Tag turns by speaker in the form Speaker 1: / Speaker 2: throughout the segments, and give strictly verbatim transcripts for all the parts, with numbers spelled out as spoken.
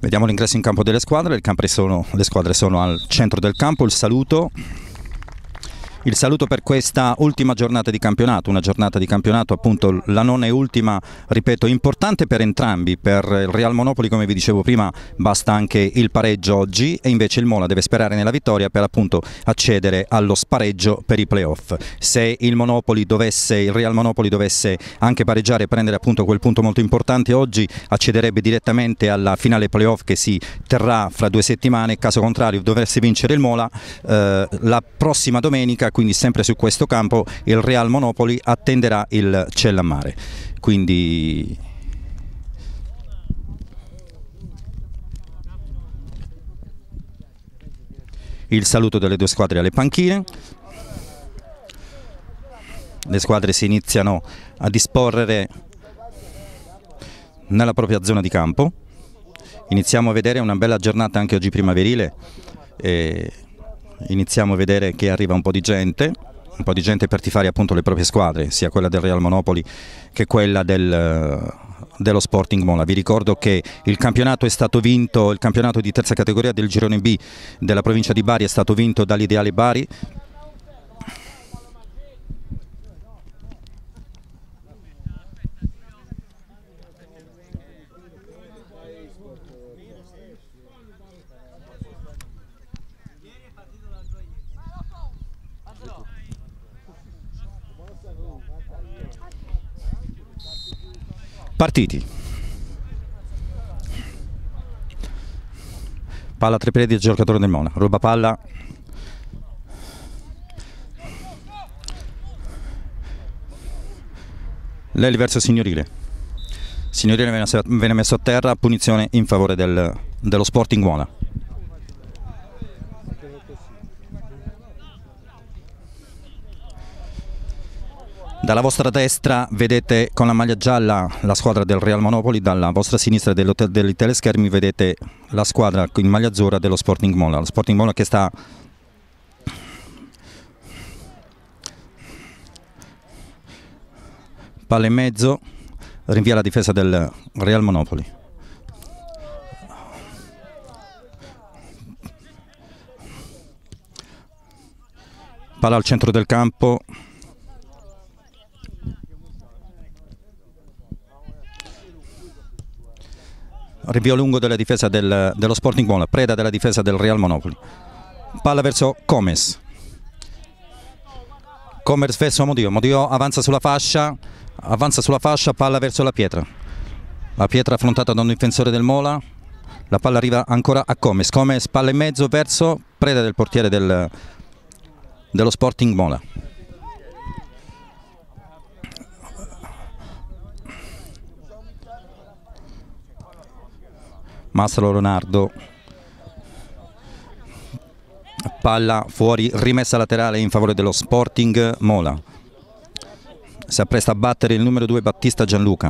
Speaker 1: Vediamo l'ingresso in campo delle squadre. Le, sono, le squadre sono al centro del campo. Il saluto. Il saluto per questa ultima giornata di campionato, una giornata di campionato appunto la nona e ultima, ripeto, importante per entrambi. Per il Real Monopoli, come vi dicevo prima, basta anche il pareggio oggi e invece il Mola deve sperare nella vittoria per appunto accedere allo spareggio per i playoff. Se il Monopoli dovesse, il Real Monopoli dovesse anche pareggiare e prendere appunto quel punto molto importante oggi, accederebbe direttamente alla finale playoff che si terrà fra due settimane. Caso contrario dovesse vincere il Mola, eh, la prossima domenica, quindi sempre su questo campo, il Real Monopoli attenderà il Cellammare. Quindi il saluto delle due squadre alle panchine. Le squadre si iniziano a disporre nella propria zona di campo. Iniziamo a vedere una bella giornata anche oggi primaverile. E iniziamo a vedere che arriva un po' di gente, un po' di gente per tifare appunto le proprie squadre, sia quella del Real Monopoli che quella del, dello Sporting Mola. Vi ricordo che il campionato è stato vinto, il campionato di terza categoria del girone B della provincia di Bari è stato vinto dall'Ideale Bari. Partiti. Palla a tre piedi del giocatore del Mola, ruba palla. Lelli verso Signorile. Signorile viene messo a terra, punizione in favore del, dello Sporting Mola. Dalla vostra destra vedete con la maglia gialla la squadra del Real Monopoli, dalla vostra sinistra dei teleschermi vedete la squadra in maglia azzurra dello Sporting Mola. Lo Sporting Mola che sta palla in mezzo, rinvia la difesa del Real Monopoli. Palla al centro del campo. Rinvio lungo della difesa del, dello Sporting Mola, preda della difesa del Real Monopoli. Palla verso Comes. Comes verso Modio. Modio avanza sulla fascia, avanza sulla fascia, palla verso la pietra. La pietra affrontata da un difensore del Mola. La palla arriva ancora a Comes. Comes palla in mezzo verso preda del portiere del, dello Sporting Mola. Mastro Leonardo, palla fuori, rimessa laterale in favore dello Sporting Mola. Si appresta a battere il numero due Battista Gianluca.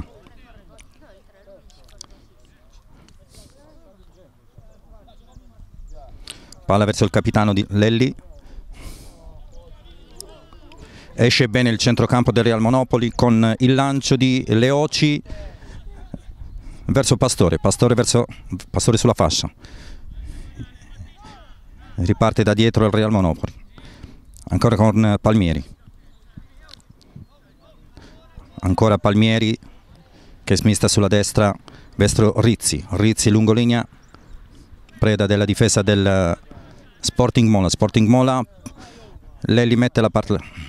Speaker 1: Palla verso il capitano di Lelli. Esce bene il centrocampo del Real Monopoli con il lancio di Leoci verso Pastore, Pastore verso Pastore sulla fascia. Riparte da dietro il Real Monopoli. Ancora con Palmieri. Ancora Palmieri che smista sulla destra verso Rizzi. Rizzi lungo linea, preda della difesa del Sporting Mola. Sporting Mola, Lelli mette la parte.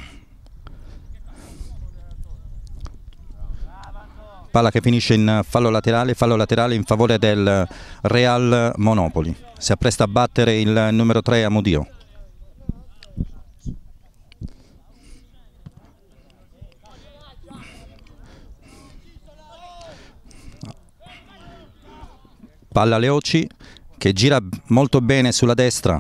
Speaker 1: Palla che finisce in fallo laterale, fallo laterale in favore del Real Monopoli. Si appresta a battere il numero tre Amodio. Palla Leoci che gira molto bene sulla destra.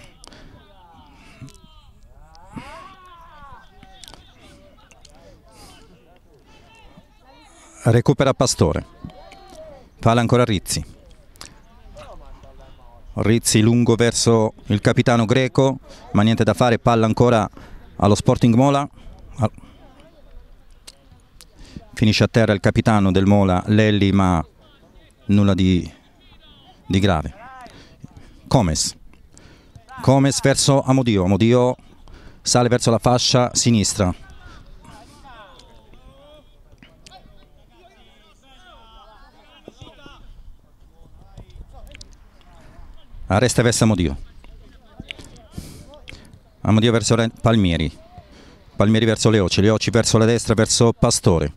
Speaker 1: Recupera Pastore. Palla ancora Rizzi. Rizzi lungo verso il capitano Greco, ma niente da fare, palla ancora allo Sporting Mola. Finisce a terra il capitano del Mola, Lelli, ma nulla di di grave. Comes. Comes verso Amodio. Amodio sale verso la fascia sinistra. Arresta verso Amodio. Amodio verso Palmieri. Palmieri verso Leoci. Leoci verso la destra, verso Pastore.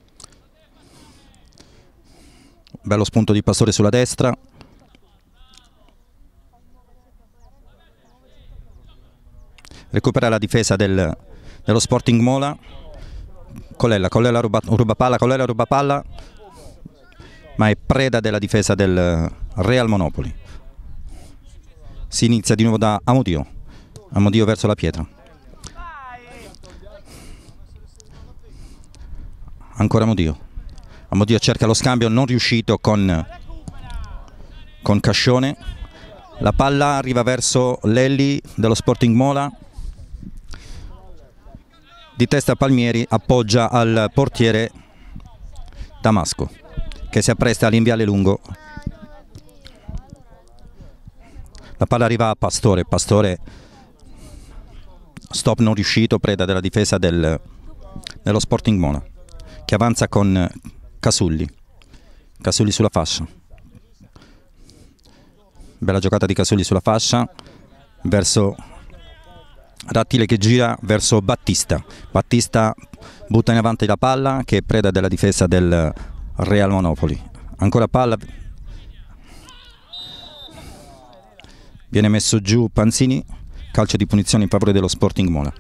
Speaker 1: Bello spunto di Pastore sulla destra. Recupera la difesa del, dello Sporting Mola. Collella, Collella ruba, ruba palla, Collella ruba palla, ma è preda della difesa del Real Monopoli. Si inizia di nuovo da Amodio. Amodio verso la pietra. Ancora Amodio. Amodio cerca lo scambio, non riuscito con, con Cascione. La palla arriva verso Lelli dello Sporting Mola. Di testa Palmieri, appoggia al portiere Damasco, che si appresta all'inviale lungo. La palla arriva a Pastore. Pastore, stop non riuscito, preda della difesa del, dello Sporting Mola, che avanza con Casulli. Casulli sulla fascia. Bella giocata di Casulli sulla fascia, verso Rattile che gira verso Battista. Battista butta in avanti la palla, che è preda della difesa del Real Monopoli. Ancora palla. Viene messo giù Panzini, calcio di punizione in favore dello Sporting Mola.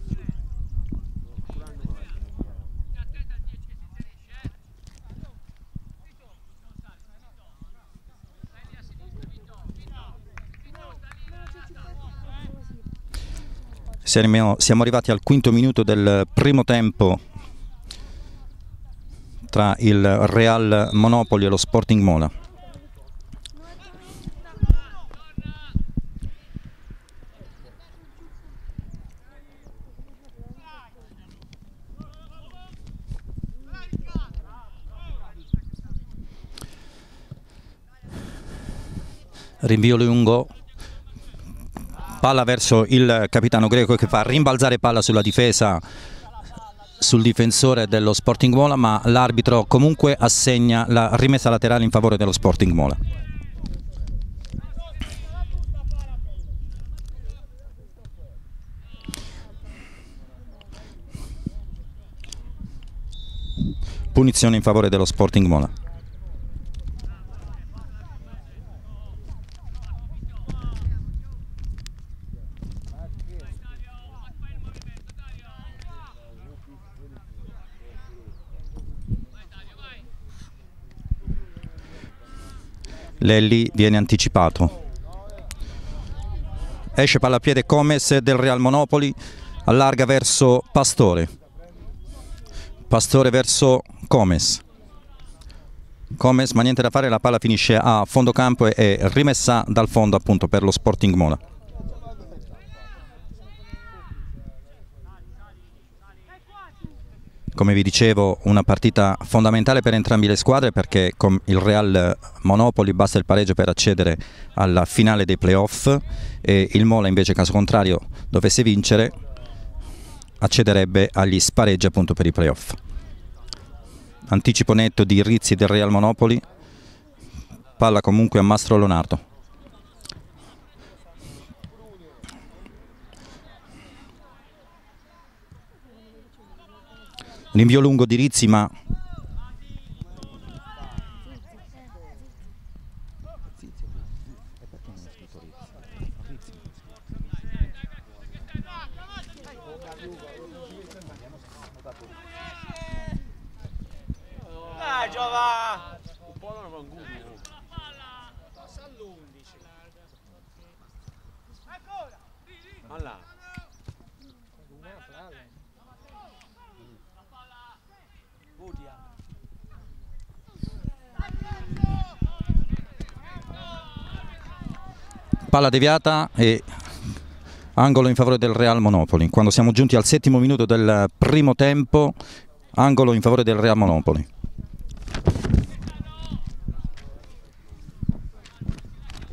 Speaker 1: Siamo, siamo arrivati al quinto minuto del primo tempo tra il Real Monopoli e lo Sporting Mola. Rinvio lungo. Palla verso il capitano greco, che fa rimbalzare palla sulla difesa, sul difensore dello Sporting Mola, ma l'arbitro comunque assegna la rimessa laterale in favore dello Sporting Mola. Punizione in favore dello Sporting Mola. Lelli viene anticipato. Esce palla a piede Comes del Real Monopoli, allarga verso Pastore. Pastore verso Comes. Comes, ma niente da fare, la palla finisce a fondo campo e è rimessa dal fondo appunto per lo Sporting Mola. Come vi dicevo, una partita fondamentale per entrambe le squadre, perché con il Real Monopoli basta il pareggio per accedere alla finale dei playoff, e il Mola invece, caso contrario dovesse vincere, accederebbe agli spareggi appunto per i playoff. Anticipo netto di Rizzi del Real Monopoli, palla comunque a Mastro Leonardo. L'invio lungo di Rizzi, ma
Speaker 2: Dai Giova! Un po' non va passa all'undici. Ancora! Ma là.
Speaker 1: palla deviata e angolo in favore del Real Monopoli. Quando siamo giunti al settimo minuto del primo tempo, angolo in favore del Real Monopoli.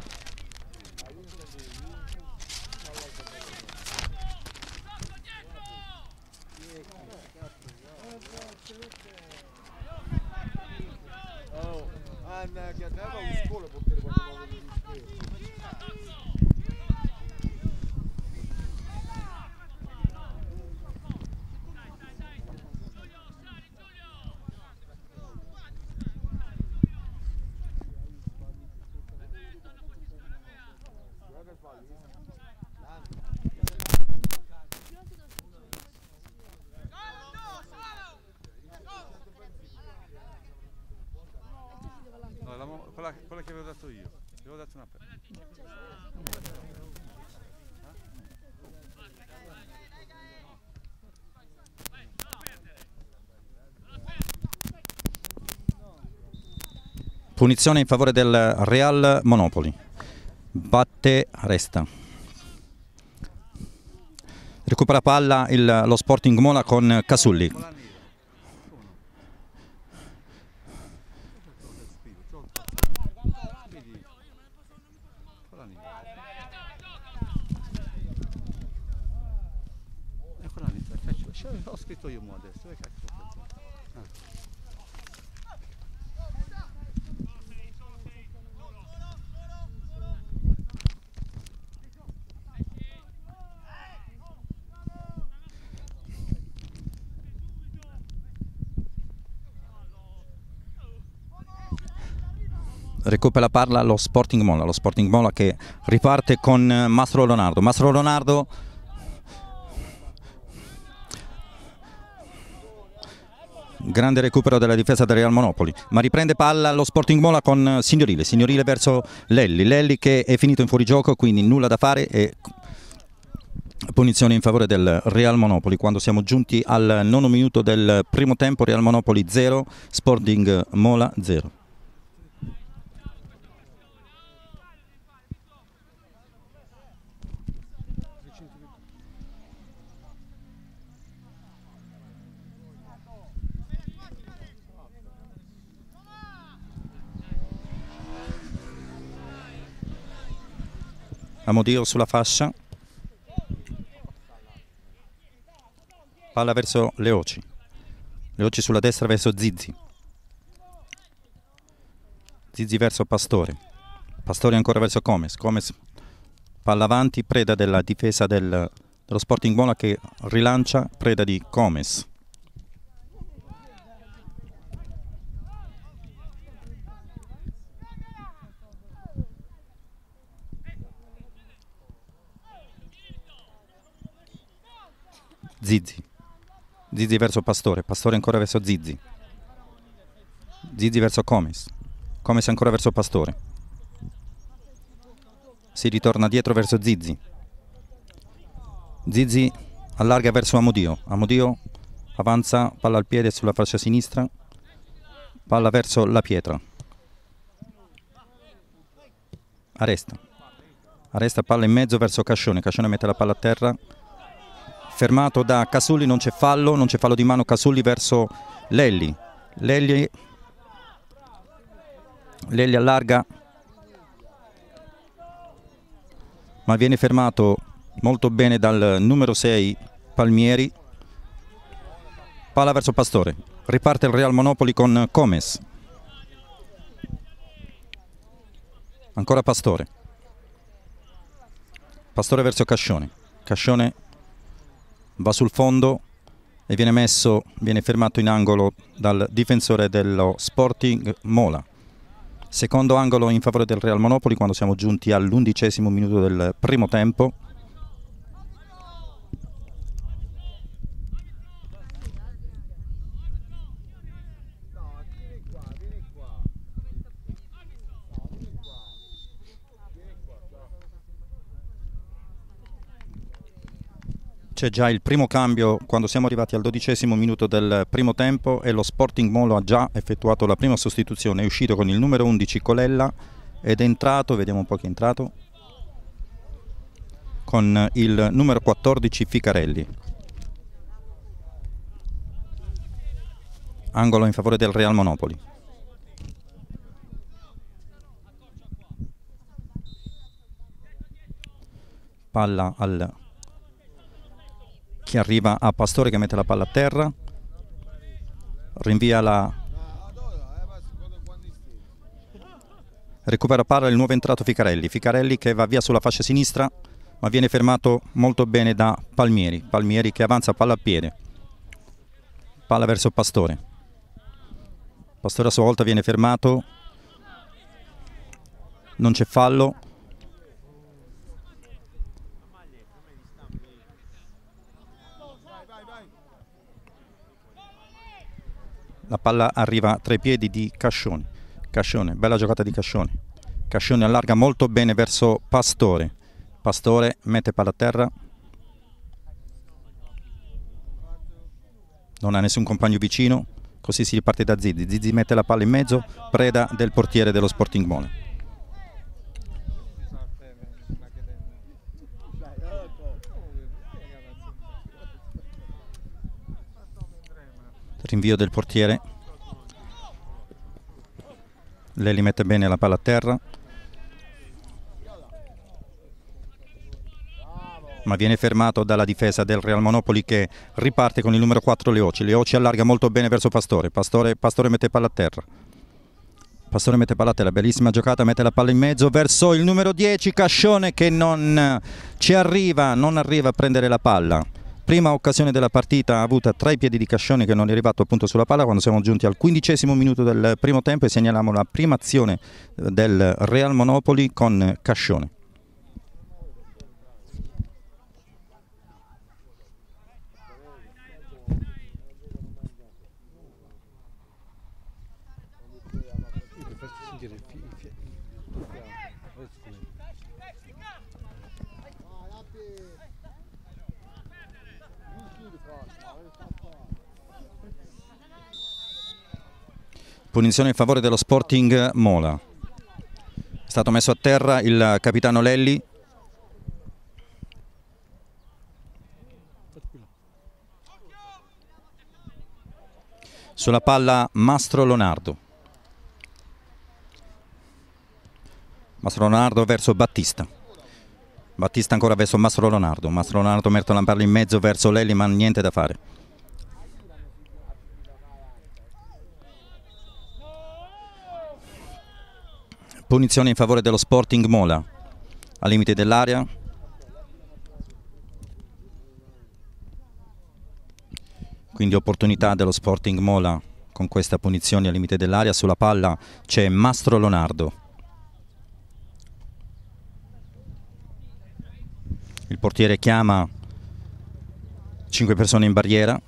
Speaker 2: No, la mo- quella, quella che avevo dato io. Avevo dato una per.
Speaker 1: Punizione in favore del Real Monopoli. Batte, resta. Recupera palla il, lo Sporting Mola con Casulli.
Speaker 2: Ho scritto io mo adesso, che cazzo ho fatto? Ah.
Speaker 1: Recupera la palla lo Sporting Mola, lo Sporting Mola che riparte con Mastro Leonardo. Mastro Leonardo grande recupero della difesa del Real Monopoli, ma riprende palla lo Sporting Mola con Signorile, Signorile verso Lelli, Lelli che è finito in fuorigioco, quindi nulla da fare e punizione in favore del Real Monopoli quando siamo giunti al nono minuto del primo tempo. Real Monopoli zero, Sporting Mola zero. Amodio sulla fascia, palla verso Leoci, Leoci sulla destra verso Zizzi, Zizzi verso Pastore, Pastore ancora verso Comes, Comes palla avanti, preda della difesa del, dello Sporting Mola che rilancia, preda di Comes. Zizzi, Zizzi verso Pastore, Pastore ancora verso Zizzi, Zizzi verso Comes, Comes ancora verso Pastore, si ritorna dietro verso Zizzi, Zizzi allarga verso Amodio, Amodio avanza, palla al piede sulla fascia sinistra, palla verso La Pietra, Aresta, Aresta palla in mezzo verso Cascione, Cascione mette la palla a terra, fermato da Casulli, non c'è fallo, non c'è fallo di mano, Casulli verso Lelli, Lelli, Lelli allarga, ma viene fermato molto bene dal numero sei Palmieri, palla verso Pastore, riparte il Real Monopoli con Comes, ancora Pastore, Pastore verso Cascione, Cascione va sul fondo e viene messo, viene fermato in angolo dal difensore dello Sporting Mola. Secondo angolo in favore del Real Monopoli quando siamo giunti all'undicesimo minuto del primo tempo. C'è già il primo cambio quando siamo arrivati al dodicesimo minuto del primo tempo e lo Sporting Mola ha già effettuato la prima sostituzione, è uscito con il numero undici Colella ed è entrato, vediamo un po' chi è entrato, con il numero quattordici Ficarelli. Angolo in favore del Real Monopoli. Palla al che arriva a Pastore che mette la palla a terra, rinvia la recupera palla il nuovo entrato Ficarelli, Ficarelli che va via sulla fascia sinistra ma viene fermato molto bene da Palmieri, Palmieri che avanza palla a piede, palla verso Pastore, Pastore a sua volta viene fermato, non c'è fallo, La palla arriva tra i piedi di Cascione. Cascione, bella giocata di Cascione. Cascione allarga molto bene verso Pastore. Pastore mette palla a terra. Non ha nessun compagno vicino, così si riparte da Zizzi. Zizzi mette la palla in mezzo, preda del portiere dello Sporting Mola. Rinvio del portiere. Lelli mette bene la palla a terra, ma viene fermato dalla difesa del Real Monopoli, che riparte con il numero quattro Leoci. Leoci allarga molto bene verso Pastore. Pastore, Pastore mette palla a terra. Pastore mette palla a terra, bellissima giocata, mette la palla in mezzo verso il numero dieci Cascione, che non ci arriva, non arriva a prendere la palla. Prima occasione della partita avuta tra i piedi di Cascione, che non è arrivato appunto sulla palla, quando siamo giunti al quindicesimo minuto del primo tempo, e segnaliamo la prima azione del Real Monopoli con Cascione. Punizione in favore dello Sporting Mola. È stato messo a terra il capitano Lelli. Sulla palla Mastro Leonardo. Mastro Leonardo verso Battista. Battista ancora verso Mastro Leonardo. Mastro Leonardo mette la palla in mezzo verso Lelli, ma niente da fare. Punizione in favore dello Sporting Mola, al limite dell'area. Quindi opportunità dello Sporting Mola con questa punizione al limite dell'area. Sulla palla c'è Mastro Leonardo. Il portiere chiama cinque persone in barriera.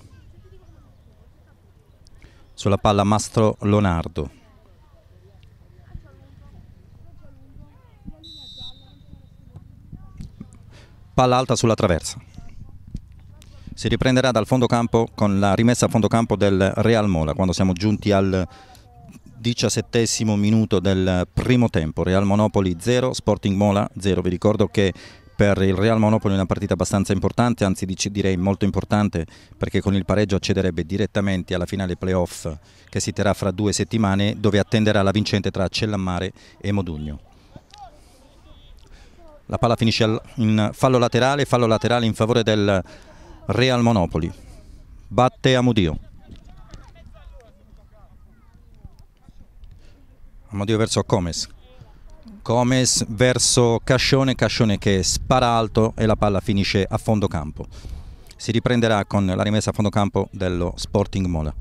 Speaker 1: Sulla palla Mastro Leonardo. Palla alta sulla traversa. Si riprenderà dal fondo campo con la rimessa a fondo campo del Real Mola, quando siamo giunti al diciassettesimo minuto del primo tempo. Real Monopoli zero, Sporting Mola zero. Vi ricordo che per il Real Monopoli è una partita abbastanza importante, anzi direi molto importante, perché con il pareggio accederebbe direttamente alla finale playoff che si terrà fra due settimane, dove attenderà la vincente tra Cellammare e Modugno. La palla finisce in fallo laterale, fallo laterale in favore del Real Monopoli. Batte Amudio. Amudio verso Comes. Comes verso Cascione, Cascione che spara alto e la palla finisce a fondo campo. Si riprenderà con la rimessa a fondo campo dello Sporting Mola.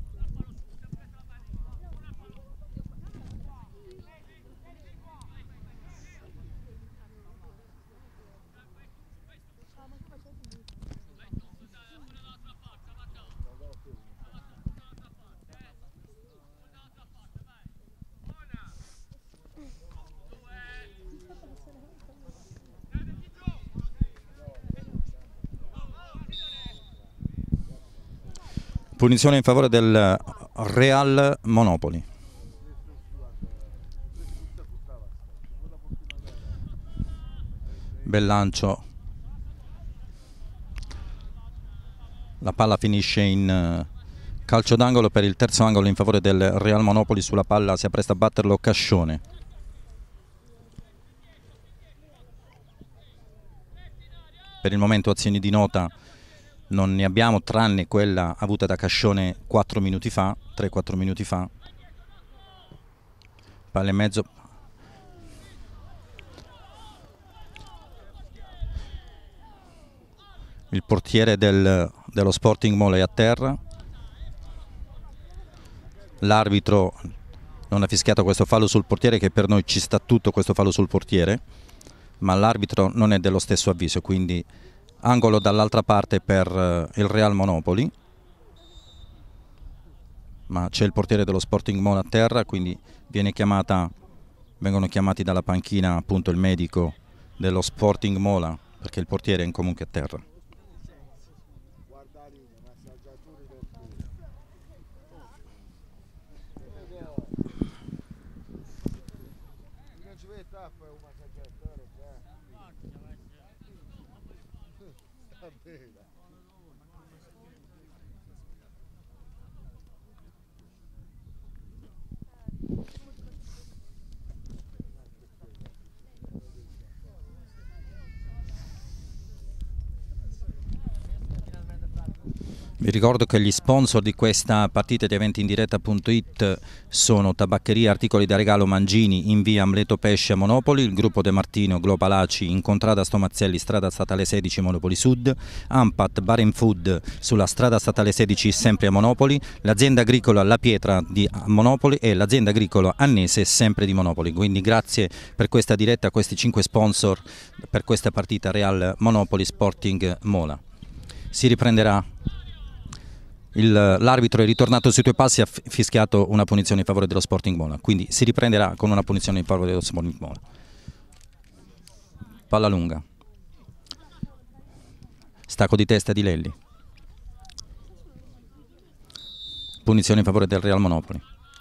Speaker 1: Punizione in favore del Real Monopoli. Bel lancio. La palla finisce in calcio d'angolo per il terzo angolo in favore del Real Monopoli. Sulla palla si appresta a batterlo Cascione. Per il momento azioni di nota non ne abbiamo, tranne quella avuta da Cascione quattro minuti fa, tre quattro minuti fa. Palla in mezzo. Il portiere del, dello Sporting Mola è a terra. L'arbitro non ha fischiato questo fallo sul portiere, che per noi ci sta tutto questo fallo sul portiere, ma l'arbitro non è dello stesso avviso, quindi angolo dall'altra parte per il Real Monopoli. ma c'è il portiere dello Sporting Mola a terra, quindi viene chiamata, vengono chiamati dalla panchina appunto il medico dello Sporting Mola, perché il portiere è comunque a terra. Vi ricordo che gli sponsor di questa partita di eventi in diretta punto it sono Tabaccheria Articoli da Regalo Mangini in via Amleto Pesce a Monopoli, il gruppo De Martino Globalaci in contrada Stomazzelli strada statale sedici Monopoli Sud, Ampat Bar and Food sulla strada statale sedici sempre a Monopoli, l'azienda agricola La Pietra di Monopoli e l'azienda agricola Annese sempre di Monopoli. Quindi grazie per questa diretta a questi cinque sponsor per questa partita Real Monopoli Sporting Mola. Si riprenderà. L'arbitro è ritornato sui tuoi passi e ha fischiato una punizione in favore dello Sporting Mola, quindi si riprenderà con una punizione in favore dello Sporting Mola. Palla lunga, stacco di testa di Lelli, punizione in favore del Real Monopoli.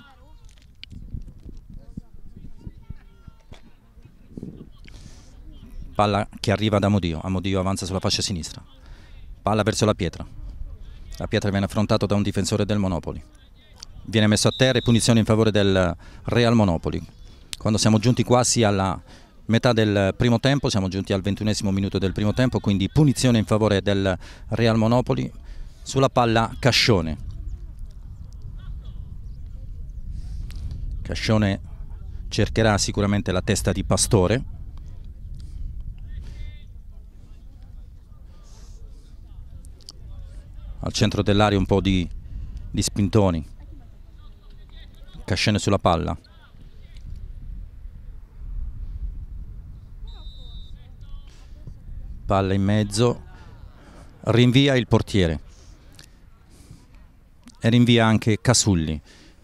Speaker 1: Palla che arriva da Amodio, Amodio avanza sulla fascia sinistra, palla verso La Pietra. La Pietra viene affrontato da un difensore del Monopoli, viene messo a terra e punizione in favore del Real Monopoli. Quando siamo giunti quasi alla metà del primo tempo, siamo giunti al ventunesimo minuto del primo tempo, quindi punizione in favore del Real Monopoli. Sulla palla Cascione. Cascione cercherà sicuramente la testa di Pastore. Al centro dell'area un po' di, di spintoni. Cascione sulla palla. Palla in mezzo. Rinvia il portiere. E rinvia anche Casulli.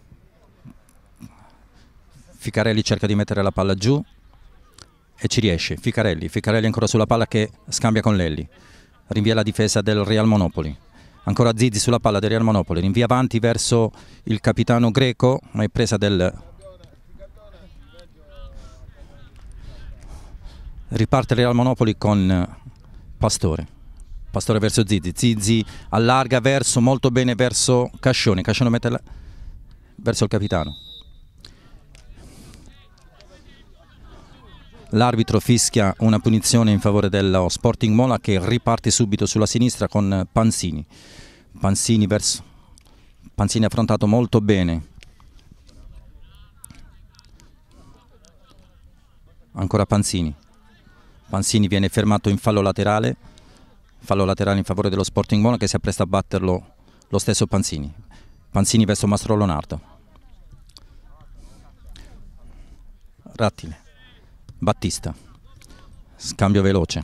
Speaker 1: Ficarelli cerca di mettere la palla giù e ci riesce. Ficarelli, Ficarelli ancora sulla palla che scambia con Lelli. Rinvia la difesa del Real Monopoli. Ancora Zizzi sulla palla del Real Monopoli, rinvia avanti verso il capitano Greco, ma è presa del... Riparte il Real Monopoli con Pastore. Pastore verso Zizzi, Zizzi allarga verso, molto bene verso Cascione, Cascione mette la... verso il capitano. L'arbitro fischia una punizione in favore dello Sporting Mola che riparte subito sulla sinistra con Panzini. Panzini verso Panzini affrontato molto bene. Ancora Panzini. Panzini viene fermato in fallo laterale. Fallo laterale in favore dello Sporting Mola che si appresta a batterlo lo stesso Panzini. Panzini verso Mastro Leonardo. Rattile. Battista, scambio veloce.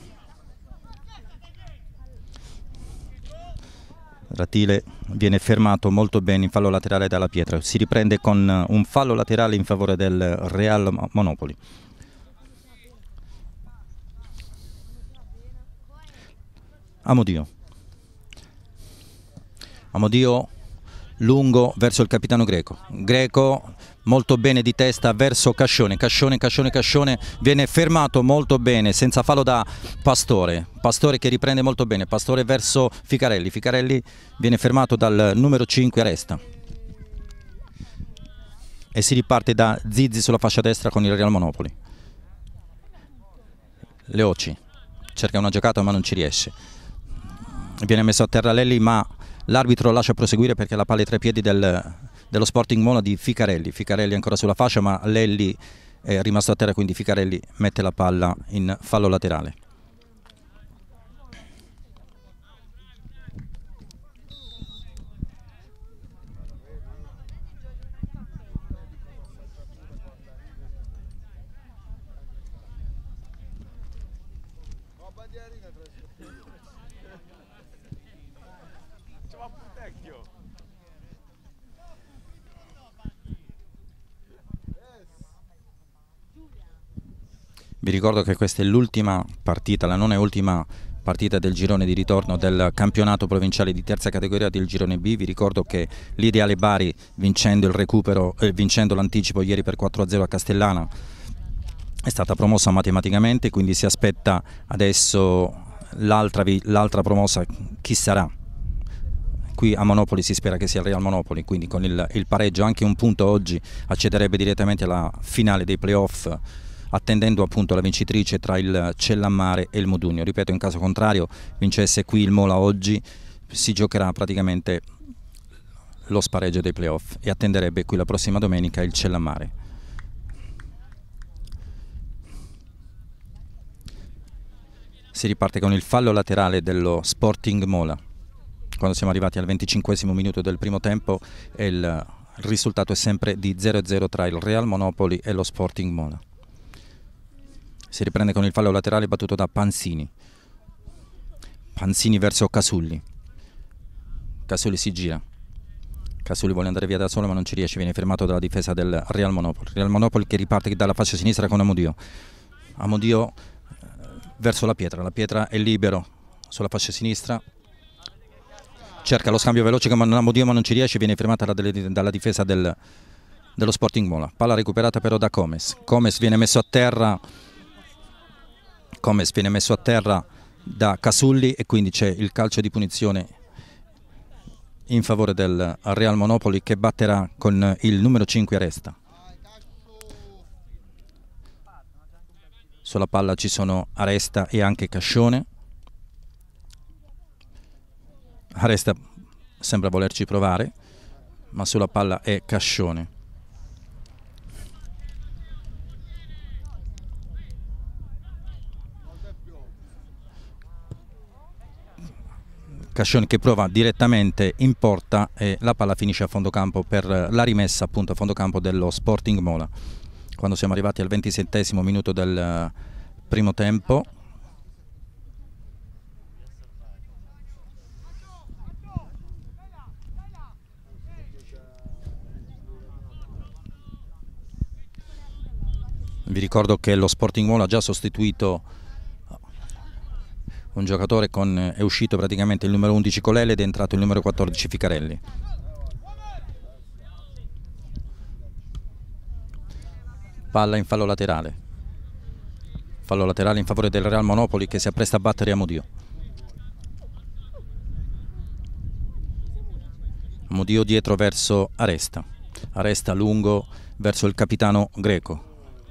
Speaker 1: Rattile viene fermato molto bene in fallo laterale dalla Pietra. Si riprende con un fallo laterale in favore del Real Monopoli. Amodio. Amodio lungo verso il capitano Greco. Greco molto bene di testa verso Cascione, Cascione, Cascione, Cascione, viene fermato molto bene, senza fallo da Pastore, Pastore che riprende molto bene, Pastore verso Ficarelli, Ficarelli viene fermato dal numero cinque Resta. E si riparte da Zizzi sulla fascia destra con il Real Monopoli. Leoci cerca una giocata ma non ci riesce. Viene messo a terra Lelli ma l'arbitro lascia proseguire perché la palla è tra i piedi del... dello Sporting Mola di Ficarelli. Ficarelli ancora sulla fascia ma Lelli è rimasto a terra, quindi Ficarelli mette la palla in fallo laterale. Vi ricordo che questa è l'ultima partita, la nona e ultima partita del girone di ritorno del campionato provinciale di terza categoria del girone B. Vi ricordo che l'Ideale Bari, vincendo il recupero, eh, vincendo l'anticipo ieri per quattro a zero a Castellana, è stata promossa matematicamente, quindi si aspetta adesso l'altra, l'altra promossa, chi sarà? Qui a Monopoli si spera che sia il Real Monopoli, quindi con il, il pareggio anche un punto oggi accederebbe direttamente alla finale dei playoff, attendendo appunto la vincitrice tra il Cellammare e il Modugno. Ripeto, in caso contrario vincesse qui il Mola oggi, si giocherà praticamente lo spareggio dei playoff e attenderebbe qui la prossima domenica il Cellammare. Si riparte con il fallo laterale dello Sporting Mola. Quando siamo arrivati al venticinquesimo minuto del primo tempo e il risultato è sempre di zero a zero tra il Real Monopoli e lo Sporting Mola. Si riprende con il fallo laterale battuto da Panzini. Panzini verso Casulli. Casulli si gira. Casulli vuole andare via da solo ma non ci riesce, viene fermato dalla difesa del Real Monopoli. Real Monopoli che riparte dalla fascia sinistra con Amodio. Amodio verso la pietra. La pietra è libero sulla fascia sinistra. Cerca lo scambio veloce con Amodio ma non ci riesce, viene fermata dalla difesa del, dello Sporting Mola. Palla recuperata però da Comes. Comes viene messo a terra. Comes viene messo a terra da Casulli e quindi c'è il calcio di punizione in favore del Real Monopoli che batterà con il numero cinque Aresta. Sulla palla ci sono Aresta e anche Cascione. Aresta sembra volerci provare, ma sulla palla è Cascione. Cascione che prova direttamente in porta e la palla finisce a fondo campo per la rimessa appunto a fondo campo dello Sporting Mola. Quando siamo arrivati al ventisettesimo minuto del primo tempo, vi ricordo che lo Sporting Mola ha già sostituito un giocatore, con, è uscito praticamente il numero undici Colelle ed è entrato il numero quattordici Ficarelli. Palla in fallo laterale. Fallo laterale in favore del Real Monopoli che si appresta a battere Amodio. Amodio dietro verso Aresta. Aresta lungo verso il capitano Greco.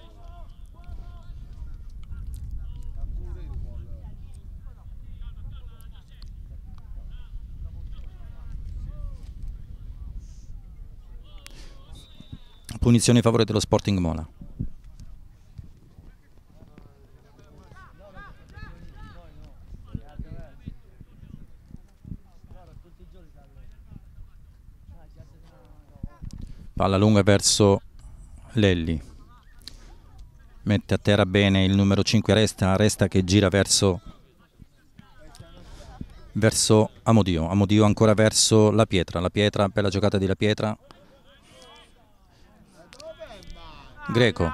Speaker 1: Punizione in favore dello Sporting Mola. Palla lunga verso Lelli. Mette a terra bene il numero cinque Aresta, Aresta che gira verso verso Amodio. Amodio ancora verso La Pietra. La Pietra, bella giocata di La Pietra. Greco.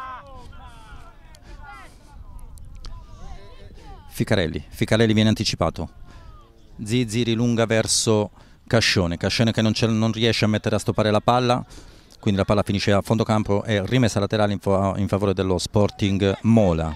Speaker 1: Ficarelli. Ficarelli viene anticipato. Zizzi rilunga verso Cascione. Cascione che non, non riesce a mettere a stoppare la palla, quindi la palla finisce a fondo campo e rimessa laterale in, fa in favore dello Sporting Mola.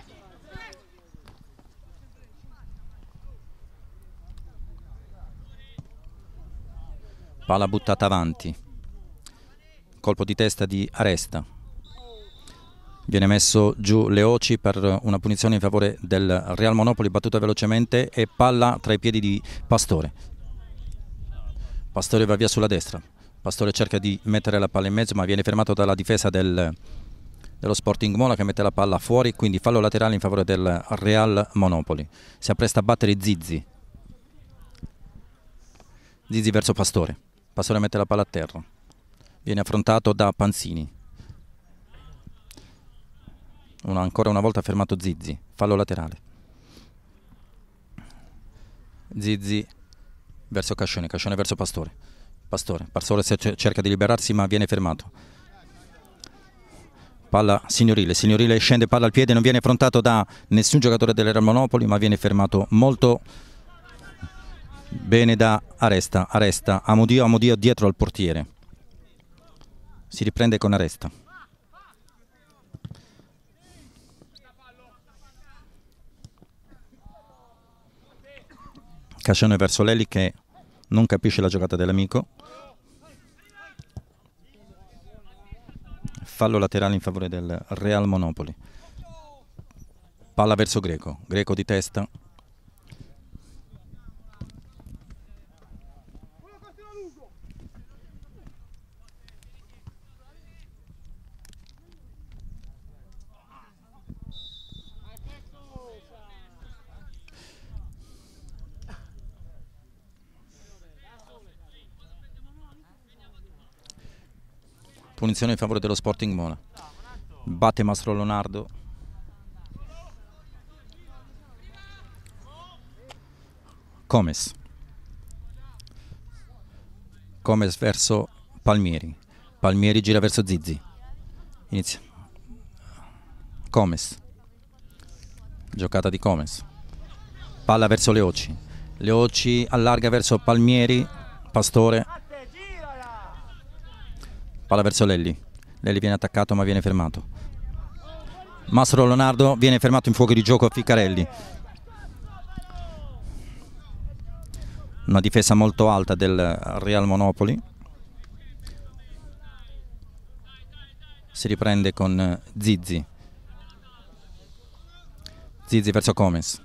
Speaker 1: Palla buttata avanti. Colpo di testa di Aresta. Viene messo giù Leoci per una punizione in favore del Real Monopoli, battuta velocemente e palla tra i piedi di Pastore. Pastore va via sulla destra. Pastore cerca di mettere la palla in mezzo ma viene fermato dalla difesa del, dello Sporting Mola che mette la palla fuori, quindi fallo laterale in favore del Real Monopoli. Si appresta a battere Zizzi. Zizzi verso Pastore. Pastore mette la palla a terra. Viene affrontato da Panzini. Una, ancora una volta fermato Zizzi, fallo laterale. Zizzi verso Cascione, Cascione verso Pastore. Pastore, Pastore cerca di liberarsi ma viene fermato. Palla signorile, signorile scende, palla al piede, non viene affrontato da nessun giocatore del Real Monopoli, ma viene fermato molto bene da Aresta. Aresta, Amodio, Amodio dietro al portiere. Si riprende con Aresta. Cascione verso Lelli che non capisce la giocata dell'amico. Fallo laterale in favore del Real Monopoli. Palla verso Greco, Greco di testa. Punizione in favore dello Sporting Mola. Batte Mastro Leonardo. Comes. Comes verso Palmieri. Palmieri gira verso Zizzi. Inizia. Comes. Giocata di Comes. Palla verso Leoci. Leoci allarga verso Palmieri. Pastore. Palla verso Lelli. Lelli viene attaccato ma viene fermato. Mastro Leonardo viene fermato in fuoco di gioco a Ficcarelli. Una difesa molto alta del Real Monopoli. Si riprende con Zizzi. Zizzi verso Comes.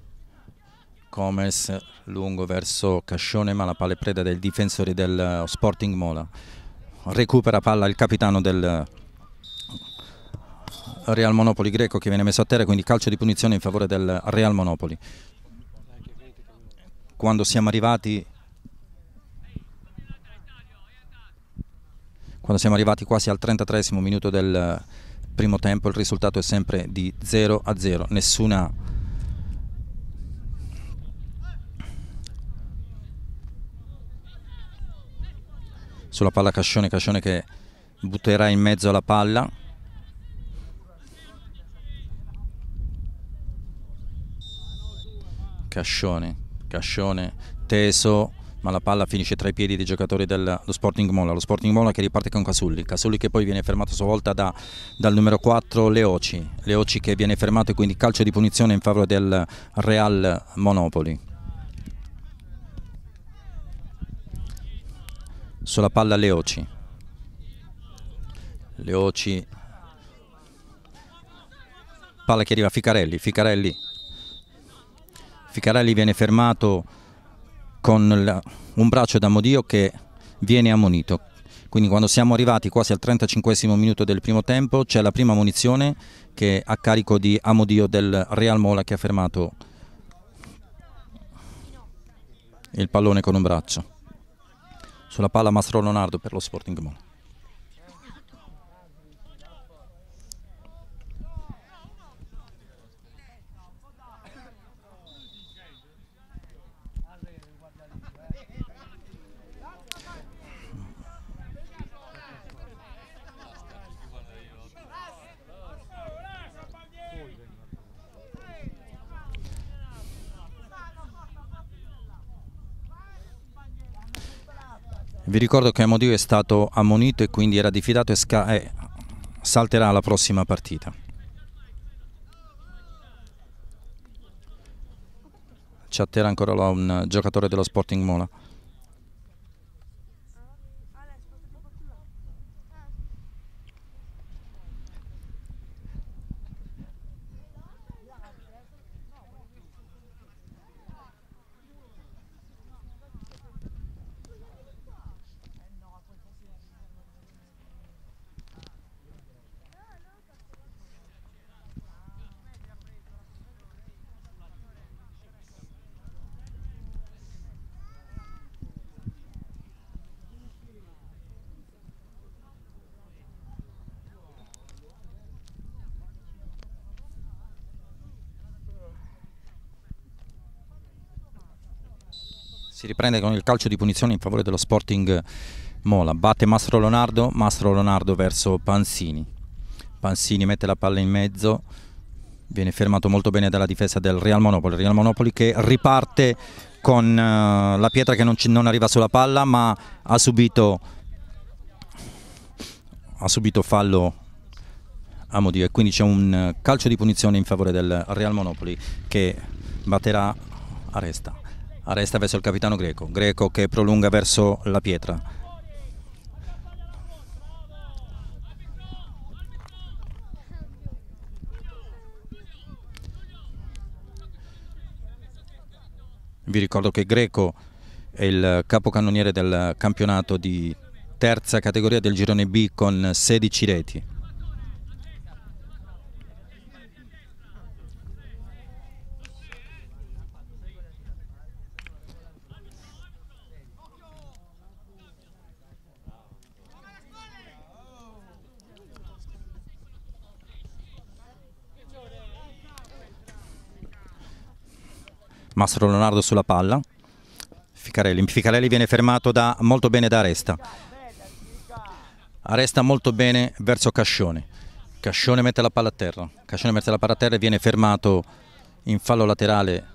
Speaker 1: Comes lungo verso Cascione, ma la palla è preda del difensore del Sporting Mola. Recupera palla il capitano del Real Monopoli Greco che viene messo a terra, quindi calcio di punizione in favore del Real Monopoli. Quando siamo arrivati quando siamo arrivati quasi al trentatreesimo minuto del primo tempo, il risultato è sempre di zero a zero, nessuna sulla palla Cascione, Cascione che butterà in mezzo alla palla. Cascione, Cascione teso, ma la palla finisce tra i piedi dei giocatori dello Sporting Mola. Lo Sporting Mola che riparte con Casulli, Casulli che poi viene fermato a sua volta da, dal numero quattro Leoci, Leoci che viene fermato e quindi calcio di punizione in favore del Real Monopoli. Sulla palla Leoci. Leoci. Palla che arriva a Ficcarelli. Ficcarelli. Ficcarelli viene fermato con la, un braccio da Amodio che viene ammonito. Quindi quando siamo arrivati quasi al trentacinquesimo minuto del primo tempo c'è la prima ammonizione che è a carico di Amodio del Real Mola che ha fermato il pallone con un braccio. Sulla palla Mastro Leonardo per lo Sporting Mola. Vi ricordo che Amodio è stato ammonito e quindi era diffidato e, e salterà la prossima partita. Ci atterra ancora un giocatore dello Sporting Mola. Si riprende con il calcio di punizione in favore dello Sporting Mola. Batte Mastro Leonardo, Mastro Leonardo verso Panzini. Pansini mette la palla in mezzo, viene fermato molto bene dalla difesa del Real Monopoli. Real Monopoli che riparte con uh, la Pietra che non, non arriva sulla palla, ma ha subito, ha subito fallo Amodio, e quindi c'è un calcio di punizione in favore del Real Monopoli che batterà Aresta. Aresta verso il capitano Greco, Greco che prolunga verso la Pietra. Vi ricordo che Greco è il capocannoniere del campionato di terza categoria del girone B con sedici reti. Mastro Leonardo sulla palla, Ficarelli. Ficarelli viene fermato da, molto bene da Aresta. Aresta molto bene verso Cascione. Cascione mette la palla a terra. Cascione mette la palla a terra e viene fermato in fallo laterale.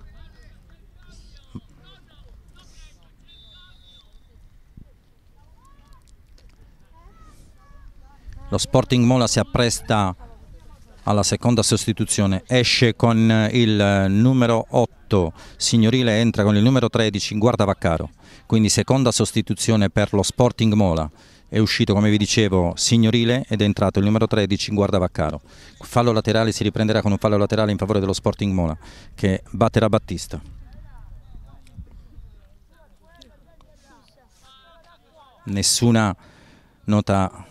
Speaker 1: Lo Sporting Mola si appresta alla seconda sostituzione, esce con il numero otto Signorile, entra con il numero tredici Guardavaccaro, quindi seconda sostituzione per lo Sporting Mola. È uscito, come vi dicevo, Signorile ed è entrato il numero tredici Guardavaccaro. Fallo laterale, si riprenderà con un fallo laterale in favore dello Sporting Mola che batterà Battista. Nessuna nota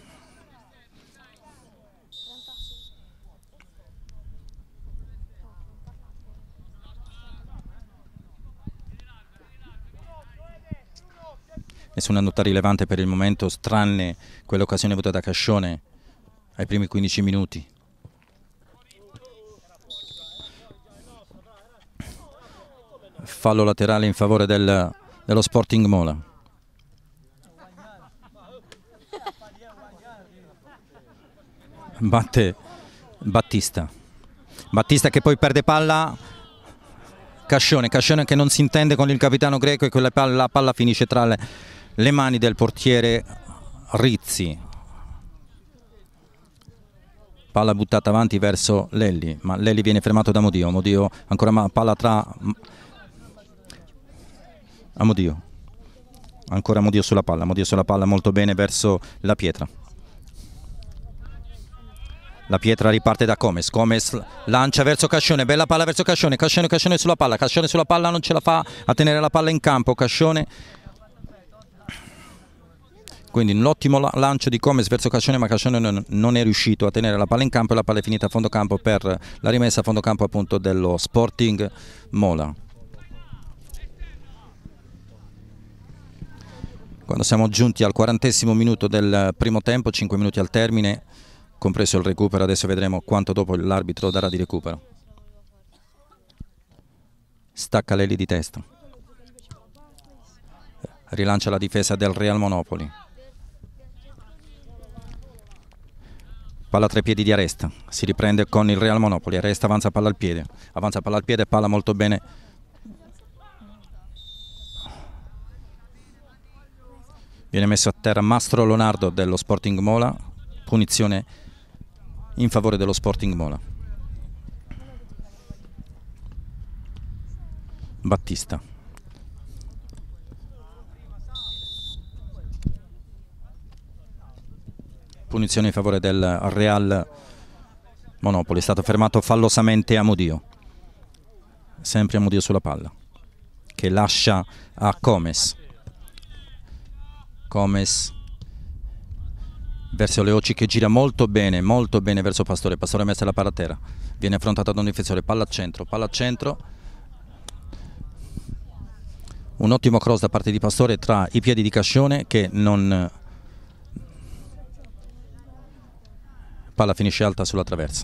Speaker 1: Nessuna nota rilevante per il momento, tranne quell'occasione avuta da Cascione ai primi quindici minuti. Fallo laterale in favore del, dello Sporting Mola. Batte Battista. Battista che poi perde palla. Cascione, Cascione che non si intende con il capitano Greco e quella palla, la palla finisce tra le, le mani del portiere Rizzi. Palla buttata avanti verso Lelli, ma Lelli viene fermato da Amodio. Amodio ancora ma palla tra Amodio. Ancora Amodio sulla palla, Amodio sulla palla molto bene verso la Pietra. La Pietra riparte da Comes, Comes lancia verso Cascione, bella palla verso Cascione, Cascione, Cascione sulla palla, Cascione sulla palla non ce la fa a tenere la palla in campo, Cascione. Quindi un ottimo lancio di Comes verso Cascione, ma Cascione non, non è riuscito a tenere la palla in campo e la palla è finita a fondo campo per la rimessa a fondo campo appunto dello Sporting Mola. Quando siamo giunti al quarantesimo minuto del primo tempo, cinque minuti al termine, compreso il recupero, adesso vedremo quanto dopo l'arbitro darà di recupero. Stacca Lelli di testa. Rilancia la difesa del Real Monopoli. Palla tra i piedi di Aresta. Si riprende con il Real Monopoli. Aresta avanza palla al piede. Avanza palla al piede, palla molto bene. Viene messo a terra Mastro Leonardo dello Sporting Mola. Punizione in favore dello Sporting Mola. Battista. Punizione in favore del Real Monopoli. È stato fermato fallosamente Amodio. Sempre Amodio sulla palla, che lascia a Comes. Comes verso Leoci che gira molto bene, molto bene verso Pastore. Pastore messa la palla a terra, viene affrontato da un difensore, palla a centro, palla a centro. Un ottimo cross da parte di Pastore tra i piedi di Cascione che non... Palla finisce alta sulla traversa.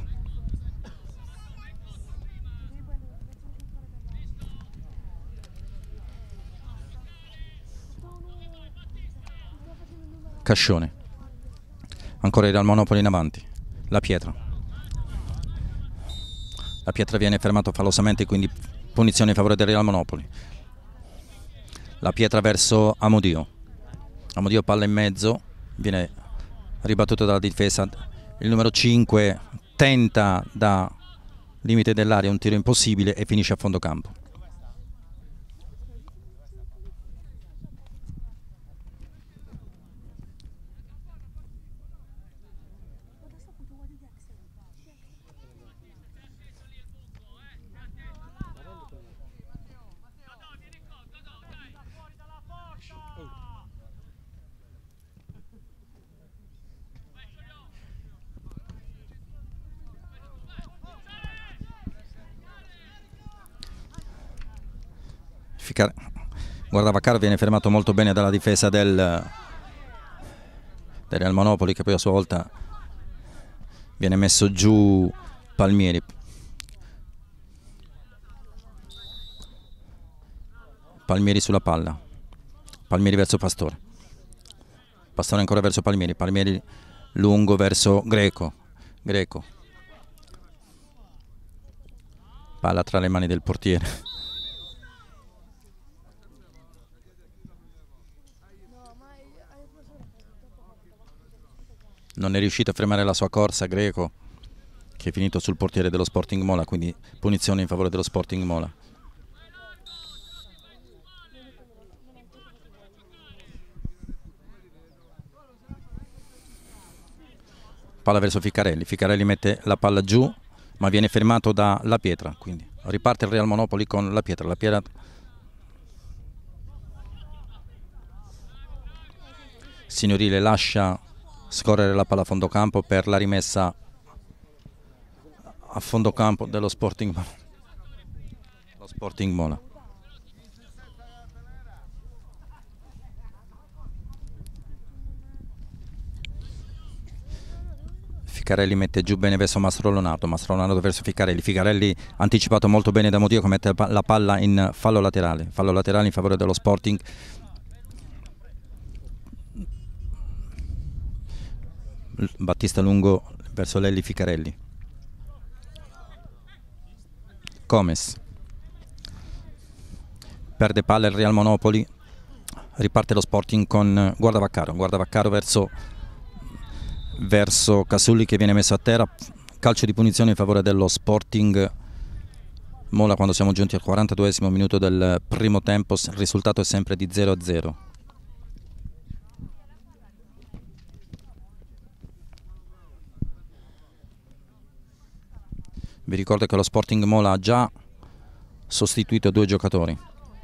Speaker 1: Cascione. Ancora il Monopoli in avanti. La Pietra. La Pietra viene fermato fallosamente, quindi punizione in favore del Real Monopoli. La Pietra verso Amodio. Amodio palla in mezzo, viene ribattuto dalla difesa. Il numero cinque tenta da limite dell'area un tiro impossibile e finisce a fondo campo. Ficar- Guarda Vaccaro viene fermato molto bene dalla difesa del, del Real Monopoli, che poi a sua volta viene messo giù Palmieri. Palmieri sulla palla, Palmieri verso Pastore, Pastore ancora verso Palmieri, Palmieri lungo verso Greco, Greco, palla tra le mani del portiere. Non è riuscito a fermare la sua corsa Greco, che è finito sul portiere dello Sporting Mola, quindi punizione in favore dello Sporting Mola. Palla verso Ficcarelli, Ficcarelli mette la palla giù, ma viene fermato da La Pietra, quindi riparte il Real Monopoli con La Pietra. La Pietra Signorile lascia scorrere la palla a fondo campo per la rimessa a fondo campo dello Sporting Mola. Lo Sporting Mola. Ficcarelli mette giù bene verso Mastro Leonardo, Mastro Leonardo verso Ficcarelli, Ficcarelli anticipato molto bene da Modio, che mette la palla in fallo laterale, fallo laterale in favore dello Sporting. Battista lungo verso Lelli, Ficcarelli, Comes, perde palla il Real Monopoli, riparte lo Sporting con Guarda Vaccaro, Guarda Vaccaro verso, verso Casulli, che viene messo a terra, calcio di punizione in favore dello Sporting Mola quando siamo giunti al quarantaduesimo minuto del primo tempo. Il risultato è sempre di zero a zero. Vi ricordo che lo Sporting Mola ha già sostituito due giocatori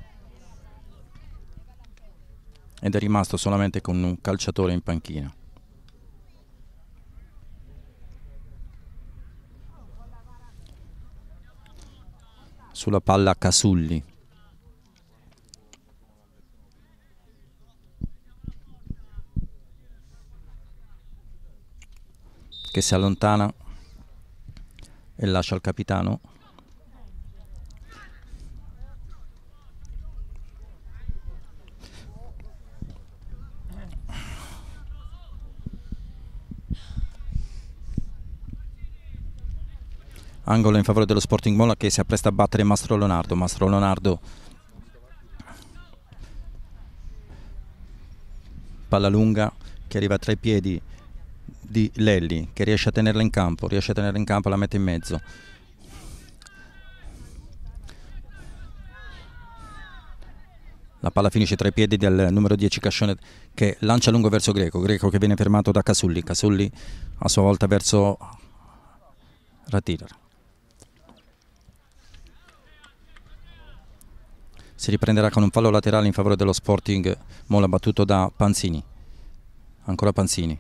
Speaker 1: ed è rimasto solamente con un calciatore in panchina. Sulla palla Casulli, che si allontana e lascia il capitano. Angolo in favore dello Sporting Mola, che si appresta a battere Mastro Leonardo. Mastro Leonardo, palla lunga che arriva tra i piedi di Lelli, che riesce a tenerla in campo, riesce a tenerla in campo, la mette in mezzo. La palla finisce tra i piedi del numero dieci Cascione, che lancia lungo verso Greco, Greco che viene fermato da Casulli, Casulli a sua volta verso Ratiler. Si riprenderà con un fallo laterale in favore dello Sporting Mola, battuto da Panzini. Ancora Panzini.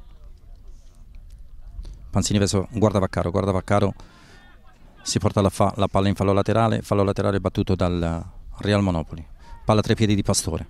Speaker 1: Panzini verso Guarda Vaccaro, Guarda Vaccaro si porta la, fa, la palla in fallo laterale, fallo laterale battuto dal Real Monopoli. Palla tra i piedi di Pastore.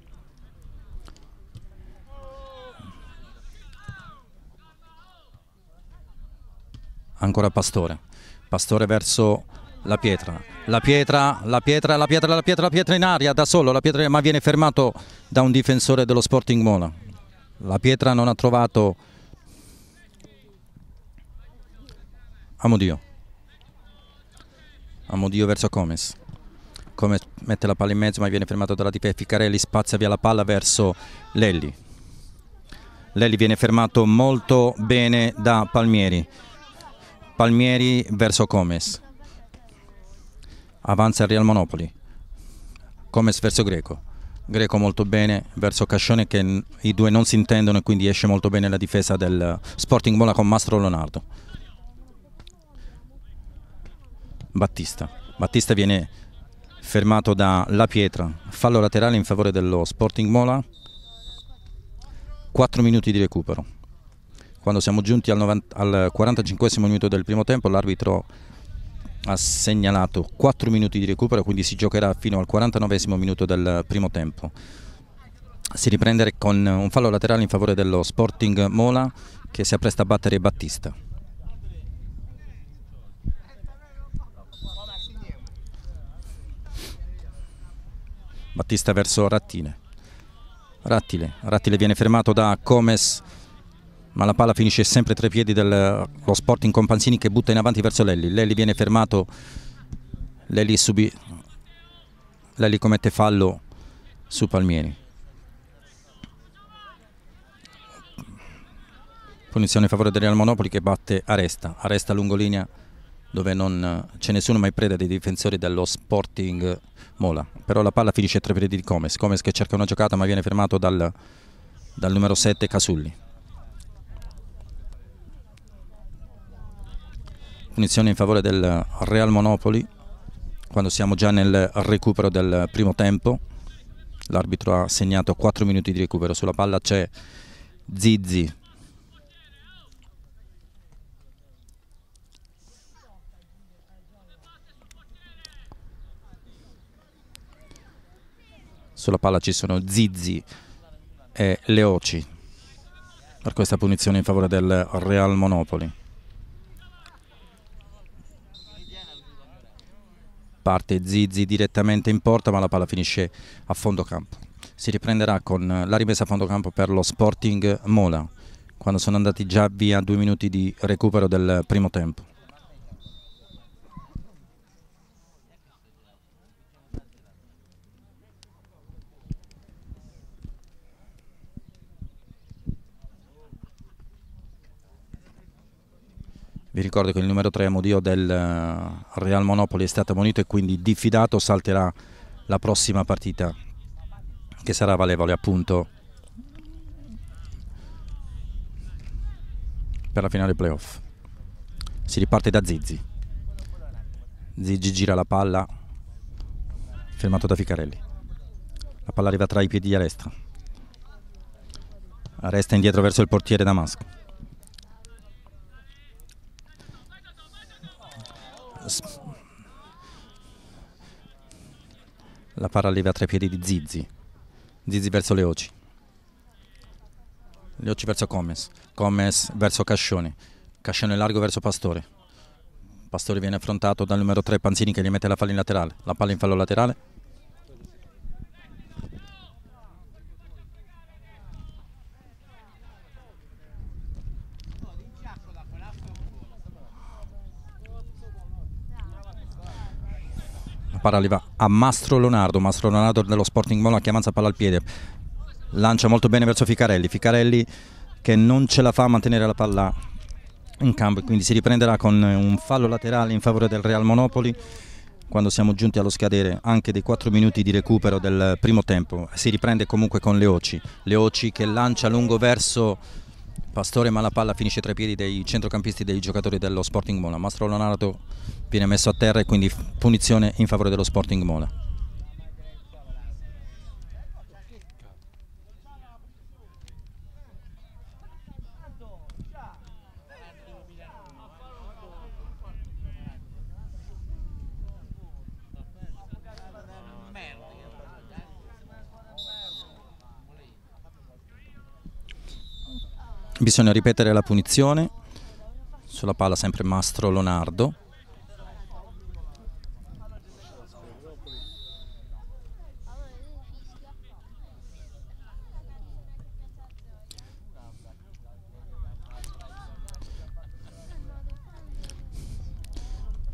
Speaker 1: Ancora Pastore. Pastore verso La Pietra. La Pietra, la Pietra, la Pietra, la Pietra, la Pietra in aria da solo, la Pietra, ma viene fermato da un difensore dello Sporting Mola. La Pietra non ha trovato Amodio. Amodio verso Comes. Comes mette la palla in mezzo ma viene fermato dalla difesa. Ficarelli spazza via la palla verso Lelli. Lelli viene fermato molto bene da Palmieri. Palmieri verso Comes. Avanza il Real Monopoli. Comes verso Greco. Greco molto bene verso Cascione, che i due non si intendono e quindi esce molto bene la difesa del Sporting Mola con Mastro Leonardo. Battista. Battista viene fermato da La Pietra. Fallo laterale in favore dello Sporting Mola. quattro minuti di recupero. Quando siamo giunti al, novanta, al quarantacinquesimo minuto del primo tempo, l'arbitro ha segnalato quattro minuti di recupero, quindi si giocherà fino al quarantanovesimo minuto del primo tempo. Si riprende con un fallo laterale in favore dello Sporting Mola, che si appresta a battere Battista. Battista verso Rattile. Rattile. Rattile viene fermato da Comes, ma la palla finisce sempre tra i piedi dello Sporting Compansini, che butta in avanti verso Lelli. Lelli viene fermato. Lelli, subi... Lelli commette fallo su Palmieri. Punizione in favore del Real Monopoli, che batte Aresta. Aresta lungolinea dove non c'è nessuno mai preda dei difensori dello Sporting Mola. Però la palla finisce tra i piedi di Comes. Comes che cerca una giocata ma viene fermato dal, dal numero sette Casulli. Punizione in favore del Real Monopoli quando siamo già nel recupero del primo tempo. L'arbitro ha segnato quattro minuti di recupero. Sulla palla c'è Zizzi. Sulla palla ci sono Zizzi e Leoci per questa punizione in favore del Real Monopoli. Parte Zizzi direttamente in porta, ma la palla finisce a fondo campo. Si riprenderà con la rimessa a fondo campo per lo Sporting Mola, quando sono andati già via due minuti di recupero del primo tempo. Vi ricordo che il numero tre Amodio del Real Monopoli è stato ammonito e quindi diffidato, salterà la prossima partita, che sarà valevole appunto per la finale playoff. Si riparte da Zizzi. Zizzi gira la palla, fermato da Ficarelli. La palla arriva tra i piedi di Aresta. Aresta indietro verso il portiere Damasco. La palla arriva tra i piedi di Zizzi. Zizzi verso Leoci. Leoci verso Comes. Comes verso Cascione. Cascione largo verso Pastore. Pastore viene affrontato dal numero tre Panzini, che gli mette la palla in laterale. La palla in fallo laterale. La palla arriva a Mastro Leonardo. Mastro Leonardo dello Sporting Mola, che avanza palla al piede. Lancia molto bene verso Ficarelli. Ficarelli che non ce la fa a mantenere la palla in campo e quindi si riprenderà con un fallo laterale in favore del Real Monopoli, quando siamo giunti allo scadere anche dei quattro minuti di recupero del primo tempo. Si riprende comunque con Leoci. Leoci che lancia lungo verso Pastore, ma la palla finisce tra i piedi dei centrocampisti, dei giocatori dello Sporting Mola. Mastro Leonardo viene messo a terra e quindi punizione in favore dello Sporting Mola. Bisogna ripetere la punizione. Sulla palla sempre Mastro Leonardo.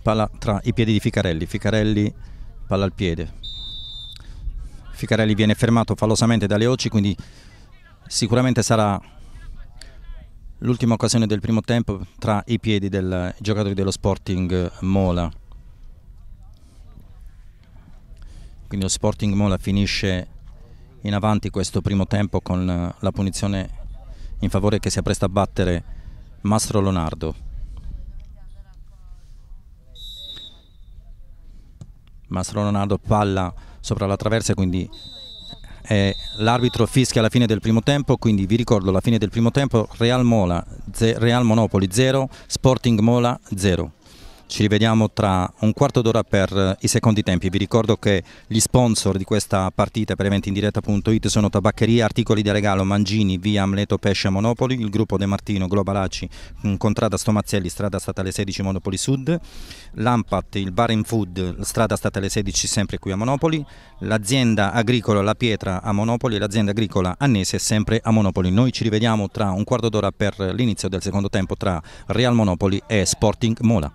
Speaker 1: palla tra i piedi di Ficarelli, Ficarelli palla al piede, Ficarelli viene fermato fallosamente da Leoci, quindi sicuramente sarà l'ultima occasione del primo tempo tra i piedi del giocatore dello Sporting Mola. Quindi lo Sporting Mola finisce in avanti questo primo tempo con la punizione in favore che si appresta a battere Mastro Leonardo. Mastro Leonardo, palla sopra la traversa, quindi eh, l'arbitro fischia alla fine del primo tempo, quindi vi ricordo la fine del primo tempo: Real Mola, Real Monopoli zero, Sporting Mola zero. Ci rivediamo tra un quarto d'ora per i secondi tempi. Vi ricordo che gli sponsor di questa partita per eventi in diretta punto it sono Tabaccheria, Articoli da Regalo, Mangini, via Amleto Pesce a Monopoli, il gruppo De Martino, Globalaci, Contrada Stomazzelli, strada statale sedici Monopoli Sud, Lampat, il Bar in Food, strada statale sedici sempre qui a Monopoli, l'azienda agricola La Pietra a Monopoli e l'azienda agricola Annese sempre a Monopoli. Noi ci rivediamo tra un quarto d'ora per l'inizio del secondo tempo tra Real Monopoli e Sporting Mola.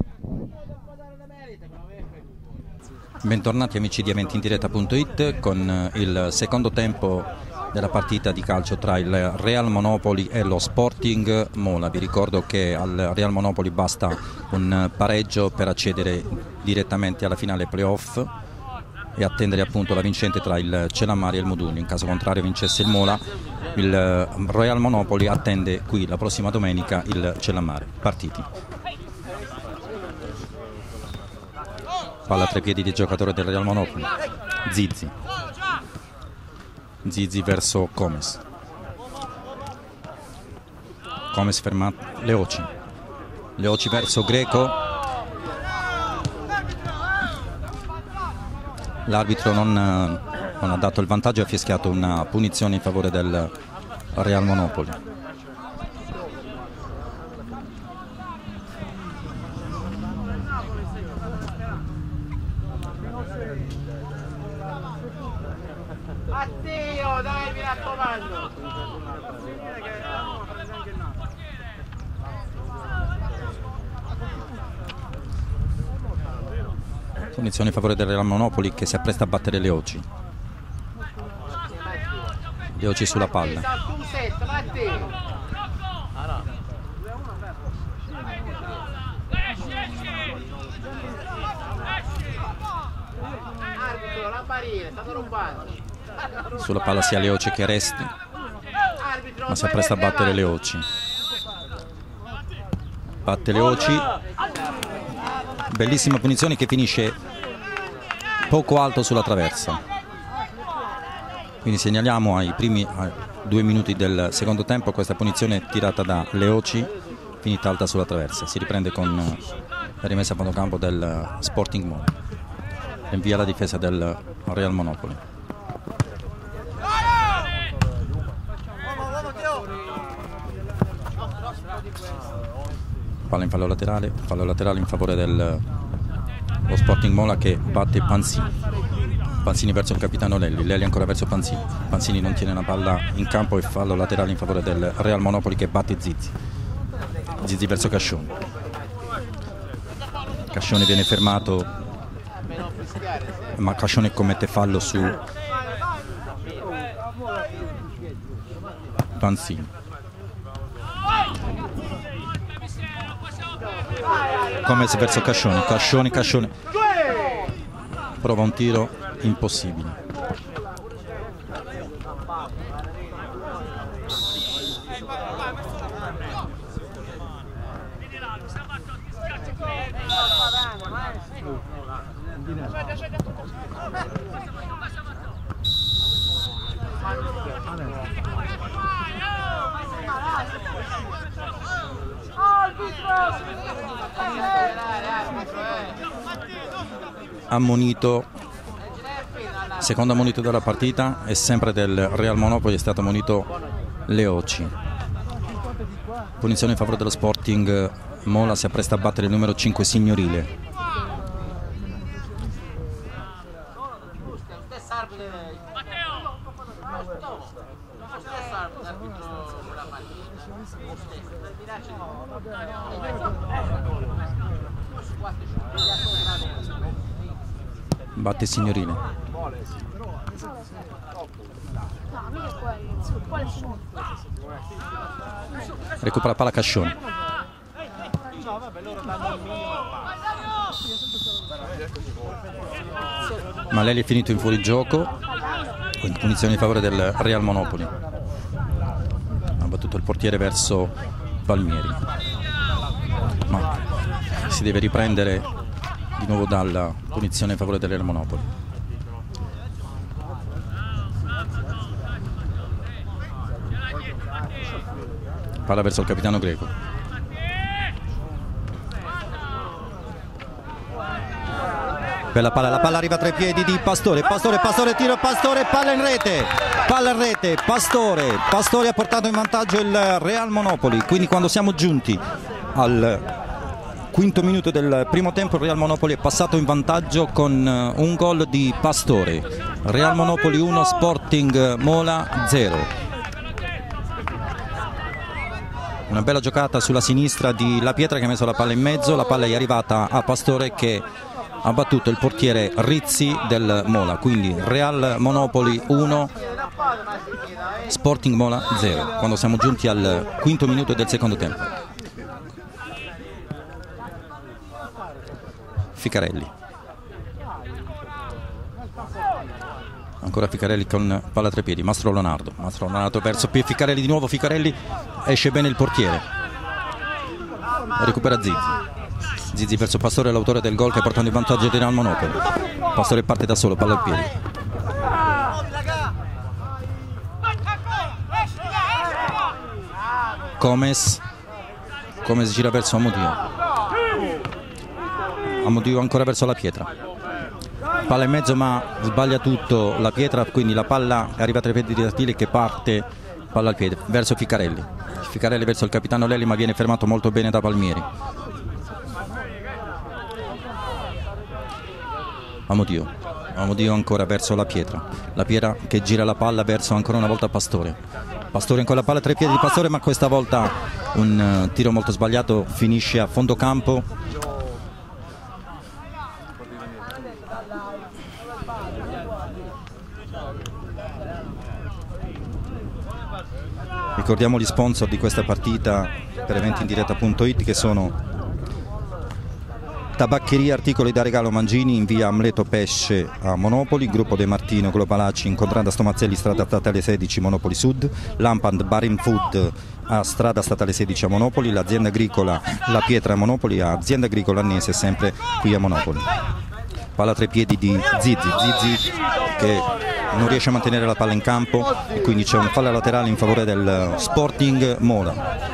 Speaker 1: Bentornati amici di eventi in diretta punto it con il secondo tempo della partita di calcio tra il Real Monopoli e lo Sporting Mola. Vi ricordo che al Real Monopoli basta un pareggio per accedere direttamente alla finale playoff e attendere appunto la vincente tra il Celammare e il Modugno. In caso contrario vincesse il Mola, il Real Monopoli attende qui la prossima domenica il Celammare. Partiti. Palla tra i piedi del giocatore del Real Monopoli, Zizi, Zizi verso Comes, Comes fermato, Leoci, Leoci verso Greco, l'arbitro non, non ha dato il vantaggio e ha fischiato una punizione in favore del Real Monopoli.
Speaker 2: Addio, dai, mi raccomando.
Speaker 1: Punizione in favore del Real Monopoli che si appresta a battere Leoci. Leoci sulla palla. Sulla palla sia Leoci che Resti, ma si appresta a battere Leoci. Batte Leoci, bellissima punizione che finisce poco alto sulla traversa. Quindi segnaliamo ai primi ai due minuti del secondo tempo questa punizione tirata da Leoci, finita alta sulla traversa. Si riprende con la rimessa a fondocampo del Sporting Mola. Invia la difesa del Real Monopoli. Palla in fallo laterale, fallo laterale in favore del lo Sporting Mola che batte Panzini. Panzini verso il capitano Lelli, Lelli ancora verso Panzini. Panzini non tiene la palla in campo e fallo laterale in favore del Real Monopoli che batte Zizi. Zizi verso Cascioni. Cascioni viene fermato, ma Cascioni commette fallo su Panzini. Comes verso Cascioni, Cascioni, Cascioni prova un tiro impossibile. Ammonito, secondo ammonito della partita e sempre del Real Monopoli è stato ammonito Leoci. Punizione in favore dello Sporting Mola, si appresta a battere il numero cinque Signorile. Batte signorile. Recupera palla Cascioni. Malelli è finito in fuorigioco, quindi punizione in favore del Real Monopoli. Ha battuto il portiere verso Palmieri, ma si deve riprendere di nuovo dalla punizione in favore del Real Monopoli. Palla verso il capitano Greco. Bella palla, la palla arriva tra i piedi di Pastore, Pastore, Pastore, tiro, Pastore, palla in rete, palla in rete, Pastore, Pastore ha portato in vantaggio il Real Monopoli, quindi quando siamo giunti al quinto minuto del primo tempo il Real Monopoli è passato in vantaggio con un gol di Pastore. Real Monopoli uno, Sporting Mola zero. Una bella giocata sulla sinistra di La Pietra che ha messo la palla in mezzo, la palla è arrivata a Pastore che ha battuto il portiere Rizzi del Mola, quindi Real Monopoli uno, Sporting Mola zero, quando siamo giunti al quinto minuto del secondo tempo. Ficarelli. Ancora Ficarelli con palla a tre piedi, Mastro Leonardo, Mastro Leonardo verso Ficarelli di nuovo, Ficarelli, esce bene il portiere, recupera Zizzi. Zizzi verso Pastore, l'autore del gol che portando in vantaggio di Real Monopoli. Pastore parte da solo, palla al piedi. Comes. Comes gira verso Amodio. Amodio ancora verso La Pietra. Palla in mezzo ma sbaglia tutto La Pietra, quindi la palla arriva tra i piedi di Attili che parte, palla al piede, verso Ficarelli. Ficarelli verso il capitano Lelli ma viene fermato molto bene da Palmieri. Amodio, Amodio ancora verso La Pietra, La Pietra che gira la palla verso ancora una volta Pastore. Pastore con la palla tra i piedi di Pastore ma questa volta un uh, tiro molto sbagliato, finisce a fondo campo. Ricordiamo gli sponsor di questa partita per eventindiretta punto it che sono Tabaccheria Articoli da Regalo Mangini in via Amleto Pesce a Monopoli, Gruppo De Martino Globalaci in Contrada Stomazzelli strada statale sedici Monopoli Sud, Lampand Bar Food a strada statale sedici a Monopoli, l'azienda agricola La Pietra a Monopoli, azienda agricola Annese sempre qui a Monopoli. Palla tra i piedi di Zizzi, Zizzi che non riesce a mantenere la palla in campo e quindi c'è un fallo laterale in favore del Sporting Mola.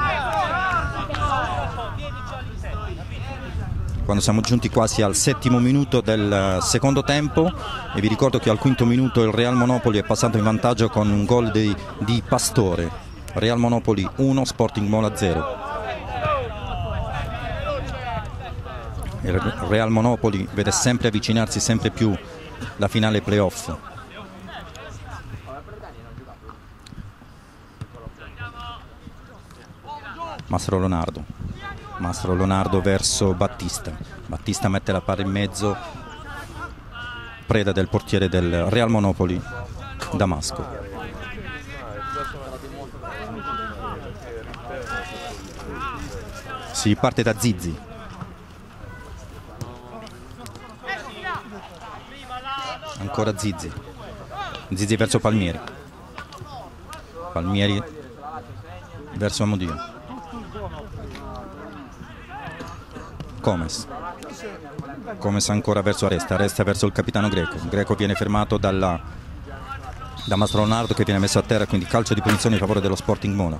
Speaker 1: Quando siamo giunti quasi al settimo minuto del secondo tempo e vi ricordo che al quinto minuto il Real Monopoli è passato in vantaggio con un gol di, di Pastore. Real Monopoli uno, Sporting Mola zero. Il Real Monopoli vede sempre avvicinarsi sempre più la finale playoff. Mastro Leonardo. Mastro Leonardo verso Battista. Battista mette la palla in mezzo, preda del portiere del Real Monopoli, Damasco. Si parte da Zizzi. Ancora Zizzi. Zizzi verso Palmieri. Palmieri verso Amodio. Comes. Comes ancora verso Aresta, Aresta verso il capitano Greco. Greco viene fermato dalla, da Mastro Leonardo che viene messo a terra, quindi calcio di punizione in favore dello Sporting Mola.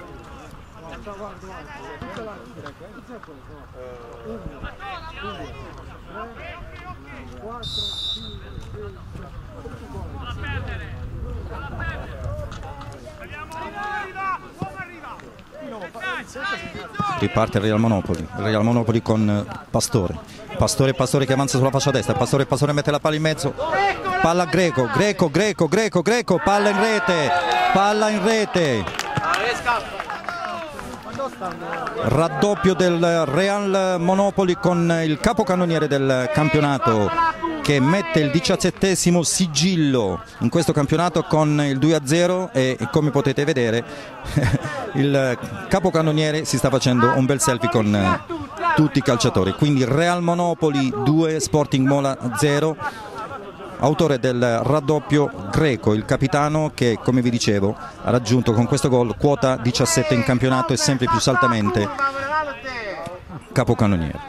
Speaker 1: Riparte il Real Monopoli, il Real Monopoli con Pastore. Pastore, Pastore che avanza sulla fascia destra, Pastore, Pastore mette la palla in mezzo, palla a Greco, Greco, Greco, Greco, Greco, palla in rete, palla in rete. raddoppio del Real Monopoli con il capocannoniere del campionato che mette il diciassettesimo sigillo in questo campionato con il due a zero, e come potete vedere il capocannoniere si sta facendo un bel selfie con tutti i calciatori. Quindi Real Monopoli due, Sporting Mola zero, autore del raddoppio Greco, il capitano che, come vi dicevo, ha raggiunto con questo gol quota diciassette in campionato e sempre più saldamente capocannoniere.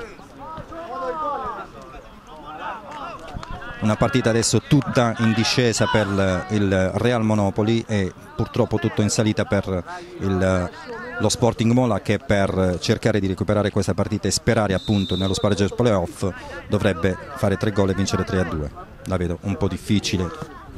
Speaker 1: Una partita adesso tutta in discesa per il Real Monopoli e purtroppo tutto in salita per il, lo Sporting Mola, che per cercare di recuperare questa partita e sperare appunto nello spareggio playoff dovrebbe fare tre gol e vincere tre a due. La vedo un po' difficile.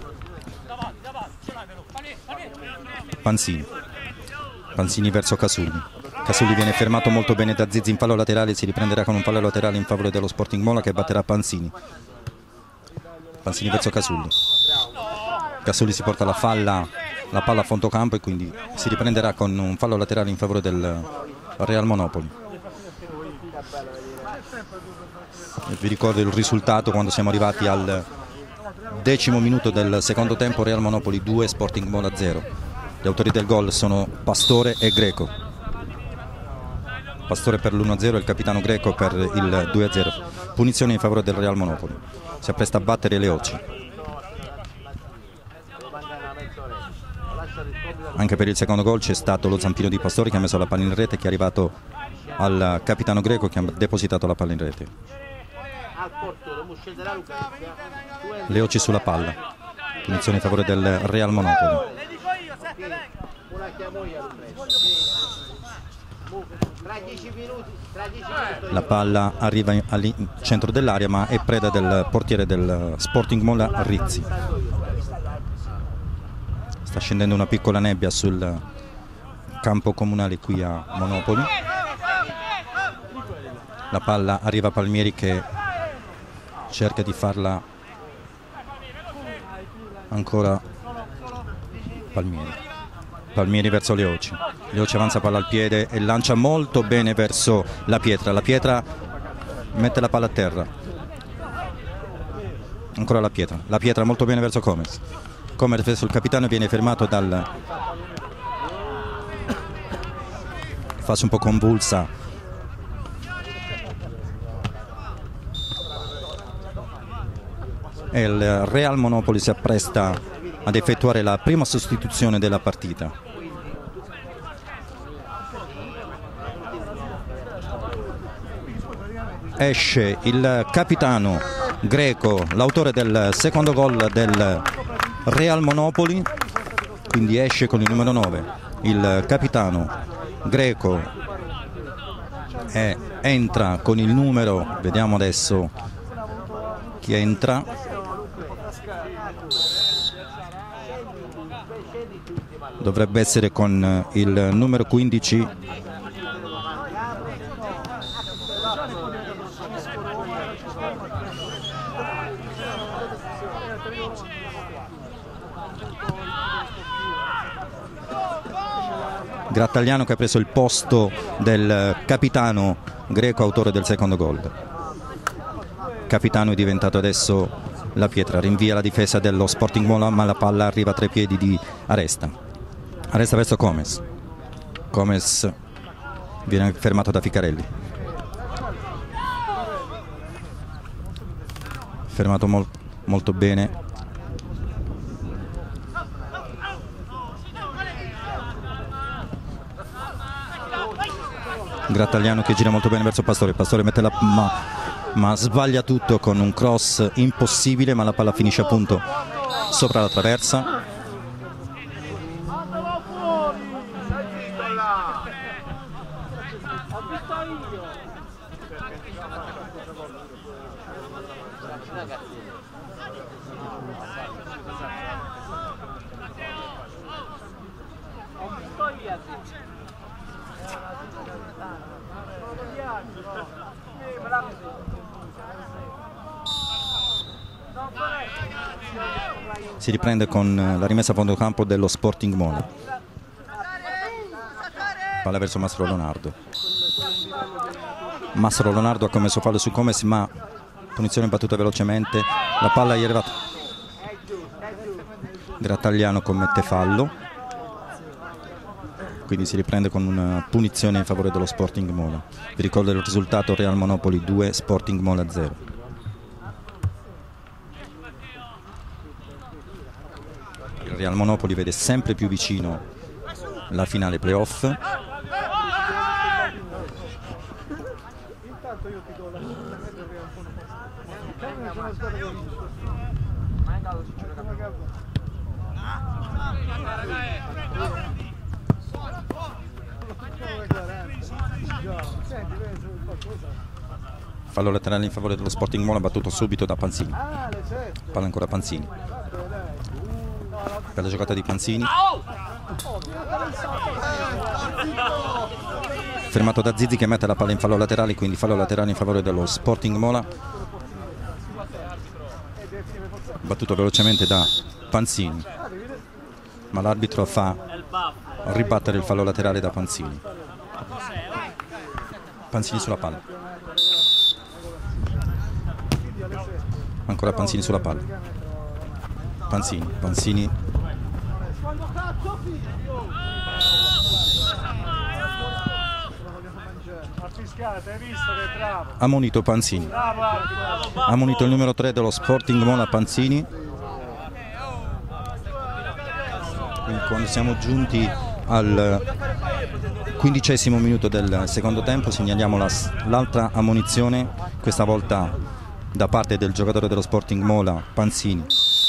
Speaker 1: Panzini. Panzini verso Casulli. Casulli viene fermato molto bene da Zizzi in fallo laterale, si riprenderà con un fallo laterale in favore dello Sporting Mola che batterà Panzini. Panzini verso Casulli. Casulli si porta la falla, la palla a fondo campo e quindi si riprenderà con un fallo laterale in favore del Real Monopoli. E vi ricordo il risultato quando siamo arrivati al decimo minuto del secondo tempo: Real Monopoli due, Sporting Mola zero. Gli autori del gol sono Pastore e Greco. Pastore per l'uno a zero e il capitano Greco per il due a zero. Punizione in favore del Real Monopoli. Si appresta a battere Leoci. Anche per il secondo gol c'è stato lo zampino di Pastore che ha messo la palla in rete, che è arrivato al capitano Greco che ha depositato la palla in rete. Leoci sulla palla. Punizione in favore del Real Monopoli. La palla arriva al centro dell'area ma è preda del portiere del Sporting Mola, Rizzi. Sta scendendo una piccola nebbia sul campo comunale qui a Monopoli. La palla arriva a Palmieri che cerca di farla ancora. Palmieri. Palmieri verso Leoci. Leoci avanza palla al piede e lancia molto bene verso la pietra. La pietra mette la palla a terra. Ancora la pietra. La pietra molto bene verso Comes. Comes verso il capitano, viene fermato dal fase un po' convulsa. E il Real Monopoli si appresta ad effettuare la prima sostituzione della partita. Esce il capitano Greco, l'autore del secondo gol del Real Monopoli, quindi esce con il numero nove il capitano Greco e entra con il numero, vediamo adesso chi entra, dovrebbe essere con il numero quindici Grattagliano, che ha preso il posto del capitano Greco, autore del secondo gol. Capitano è diventato adesso la pietra, rinvia la difesa dello Sporting Mola ma la palla arriva tra i piedi di Aresta. Aresta verso Comes. Comes viene fermato da Ficarelli. Fermato mol molto bene. Grattagliano che gira molto bene verso Pastore. Pastore mette la ma, ma sbaglia tutto con un cross impossibile, ma la palla finisce appunto sopra la traversa. Si riprende con la rimessa a fondo campo dello Sporting Mola. palla verso Mastro Leonardo. Mastro Leonardo ha commesso fallo su Comes, ma punizione battuta velocemente, la palla gli è arrivata. Grattagliano commette fallo, quindi si riprende con una punizione in favore dello Sporting Mola. Vi ricordo il risultato: Real Monopoli due, Sporting Mola zero. Il Real Monopoli vede sempre più vicino la finale playoff. Fallo laterale in favore dello Sporting Mola, battuto subito da Panzini. Palla ancora Panzini. Per la giocata di Panzini. Fermato da Zizi che mette la palla in fallo laterale, quindi fallo laterale in favore dello Sporting Mola. Battuto velocemente da Panzini, ma l'arbitro fa ribattere il fallo laterale da Panzini. Panzini sulla palla. Ancora Panzini sulla palla. Panzini, Panzini. Ammonito Panzini. Ammonito il numero tre dello Sporting Mola, Panzini. Quindi quando siamo giunti al quindicesimo minuto del secondo tempo segnaliamo l'altra ammonizione, questa volta da parte del giocatore dello Sporting Mola, Panzini.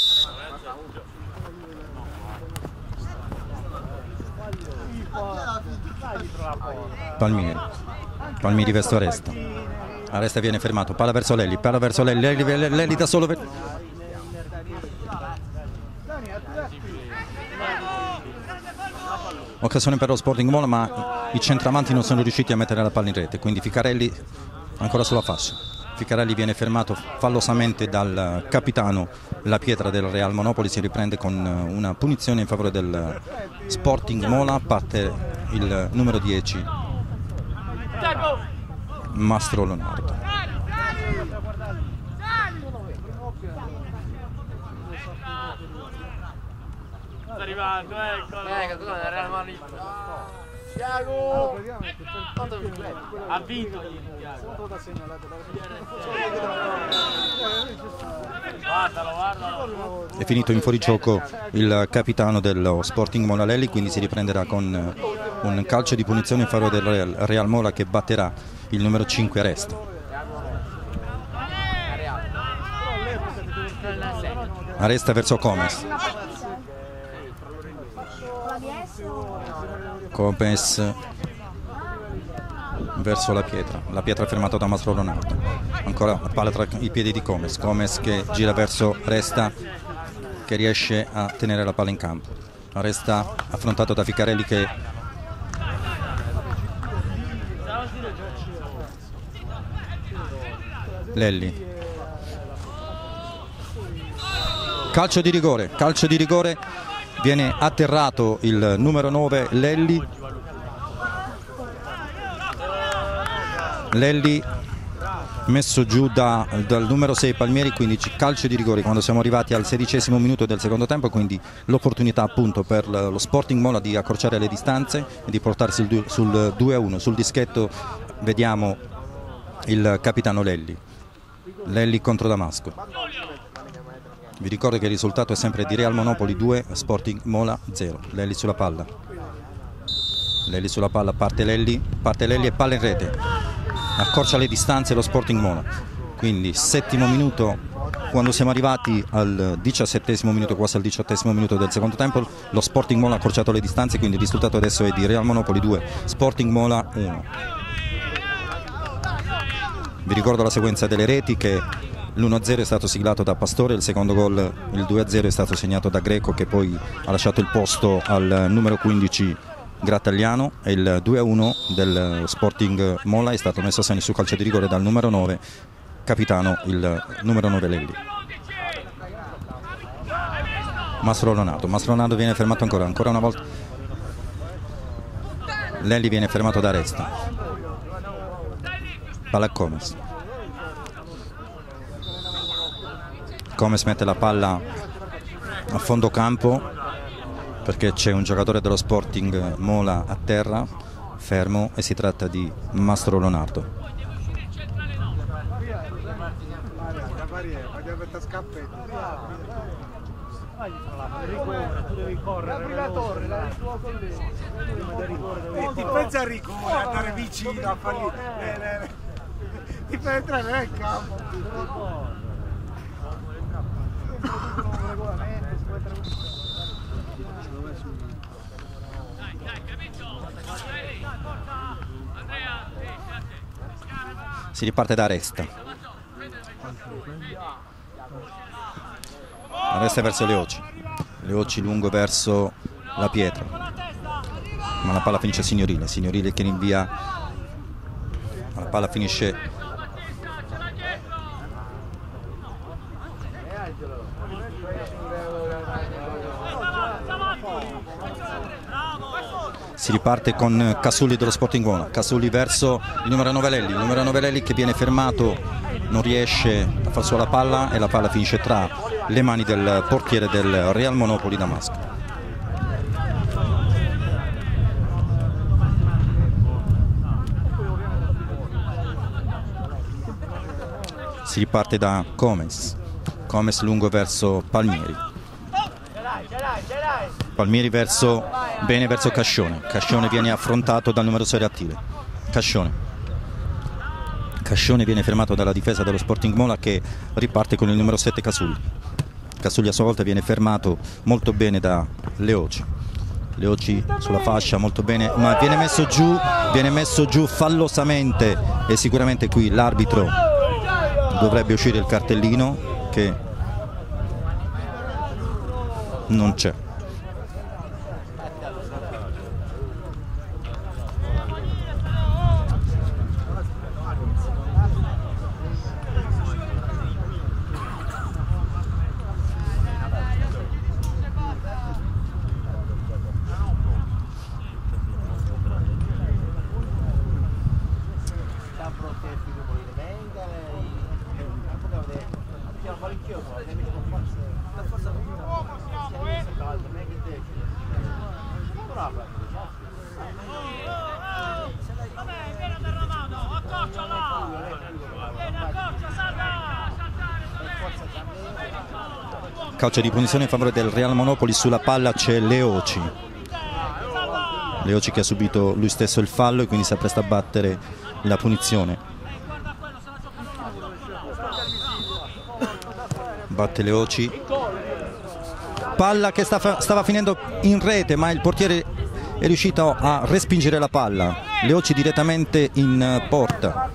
Speaker 1: Palmieri. Palmieri verso Aresta. Aresta viene fermato, palla verso Lelli, palla verso Lelli, Lelli, Lelli, Lelli da solo. Per... Occasione per lo Sporting Mola, ma i centravanti non sono riusciti a mettere la palla in rete, quindi Ficarelli ancora sulla fascia. Ficarelli viene fermato fallosamente dal capitano La Pietra del Real Monopoli, si riprende con una punizione in favore del Sporting Mola, parte il numero dieci, Mastro Leonardo.
Speaker 2: Sta arrivando, eccolo! Ecco, tu era la mano. Thiago! Ha vinto! Guardalo, guardalo!
Speaker 1: È finito in fuorigioco il capitano dello Sporting Mola Lelli, quindi si riprenderà con un calcio di punizione in favore del Real, Real Mola, che batterà il numero cinque Aresta. Aresta verso Comes. Comes verso La Pietra. La Pietra fermato da Mastro Leonardo. Ancora la palla tra i piedi di Comes. Comes che gira verso Aresta, che riesce a tenere la palla in campo. Aresta affrontato da Ficarelli che Lelli. Calcio di rigore, calcio di rigore, viene atterrato il numero nove Lelli. Lelli messo giù da, dal numero sei Palmieri, quindi calcio di rigore quando siamo arrivati al sedicesimo minuto del secondo tempo, quindi l'opportunità appunto per lo Sporting Mola di accorciare le distanze e di portarsi il, sul due a uno. Sul dischetto vediamo il capitano Lelli. Lelli contro Damasco. Vi ricordo che il risultato è sempre di Real Monopoli due, Sporting Mola zero. Lelli sulla palla. Lelli sulla palla, parte Lelli, parte Lelli e palla in rete. Accorcia le distanze lo Sporting Mola. Quindi settimo minuto, quando siamo arrivati al diciassettesimo minuto, quasi al diciottesimo minuto del secondo tempo, lo Sporting Mola ha accorciato le distanze, quindi il risultato adesso è di Real Monopoli due, Sporting Mola uno. Vi ricordo la sequenza delle reti, che l'uno a zero è stato siglato da Pastore, il secondo gol, il due a zero, è stato segnato da Greco, che poi ha lasciato il posto al numero quindici Grattagliano, e il due a uno del Sporting Mola è stato messo a segno su calcio di rigore dal numero nove, capitano, il numero nove Lelli. Mastro Leonardo, Mastro Leonardo viene fermato ancora, ancora una volta. Lelli viene fermato da Resta. Palla a Comes. Comes mette la palla a fondo campo perché c'è un giocatore dello Sporting Mola a terra, fermo, e si tratta di Mastro Leonardo.
Speaker 3: Ti pensa a rigore, andare vicino a fargli ti fai entrare nel campo.
Speaker 1: Si riparte da Resta. Resta verso Leoci. Leoci lungo verso la pietra. Ma la palla finisce a Signorile. Signorile che rinvia. La palla finisce. Si riparte con Casulli dello Sporting Mola. Casulli verso il numero nove Lelli. Il numero nove Lelli che viene fermato, non riesce a far sulla palla e la palla finisce tra le mani del portiere del Real Monopoli Damasco. Si riparte da Comes. Comes lungo verso Palmieri. Palmieri verso, bene verso Cascione. Cascione viene affrontato dal numero sei Attile. Cascione. Cascione viene fermato dalla difesa dello Sporting Mola che riparte con il numero sette Casulli. Casulli a sua volta viene fermato molto bene da Leoci. Leoci sulla fascia molto bene, ma viene messo giù, viene messo giù fallosamente e sicuramente qui l'arbitro dovrebbe uscire il cartellino che non c'è. Calcio di punizione in favore del Real Monopoli. Sulla palla c'è Leoci. Leoci che ha subito lui stesso il fallo e quindi si appresta a battere la punizione. Batte Leoci. Palla che stava, stava finendo in rete, ma il portiere è riuscito a respingere la palla. Leoci direttamente in porta.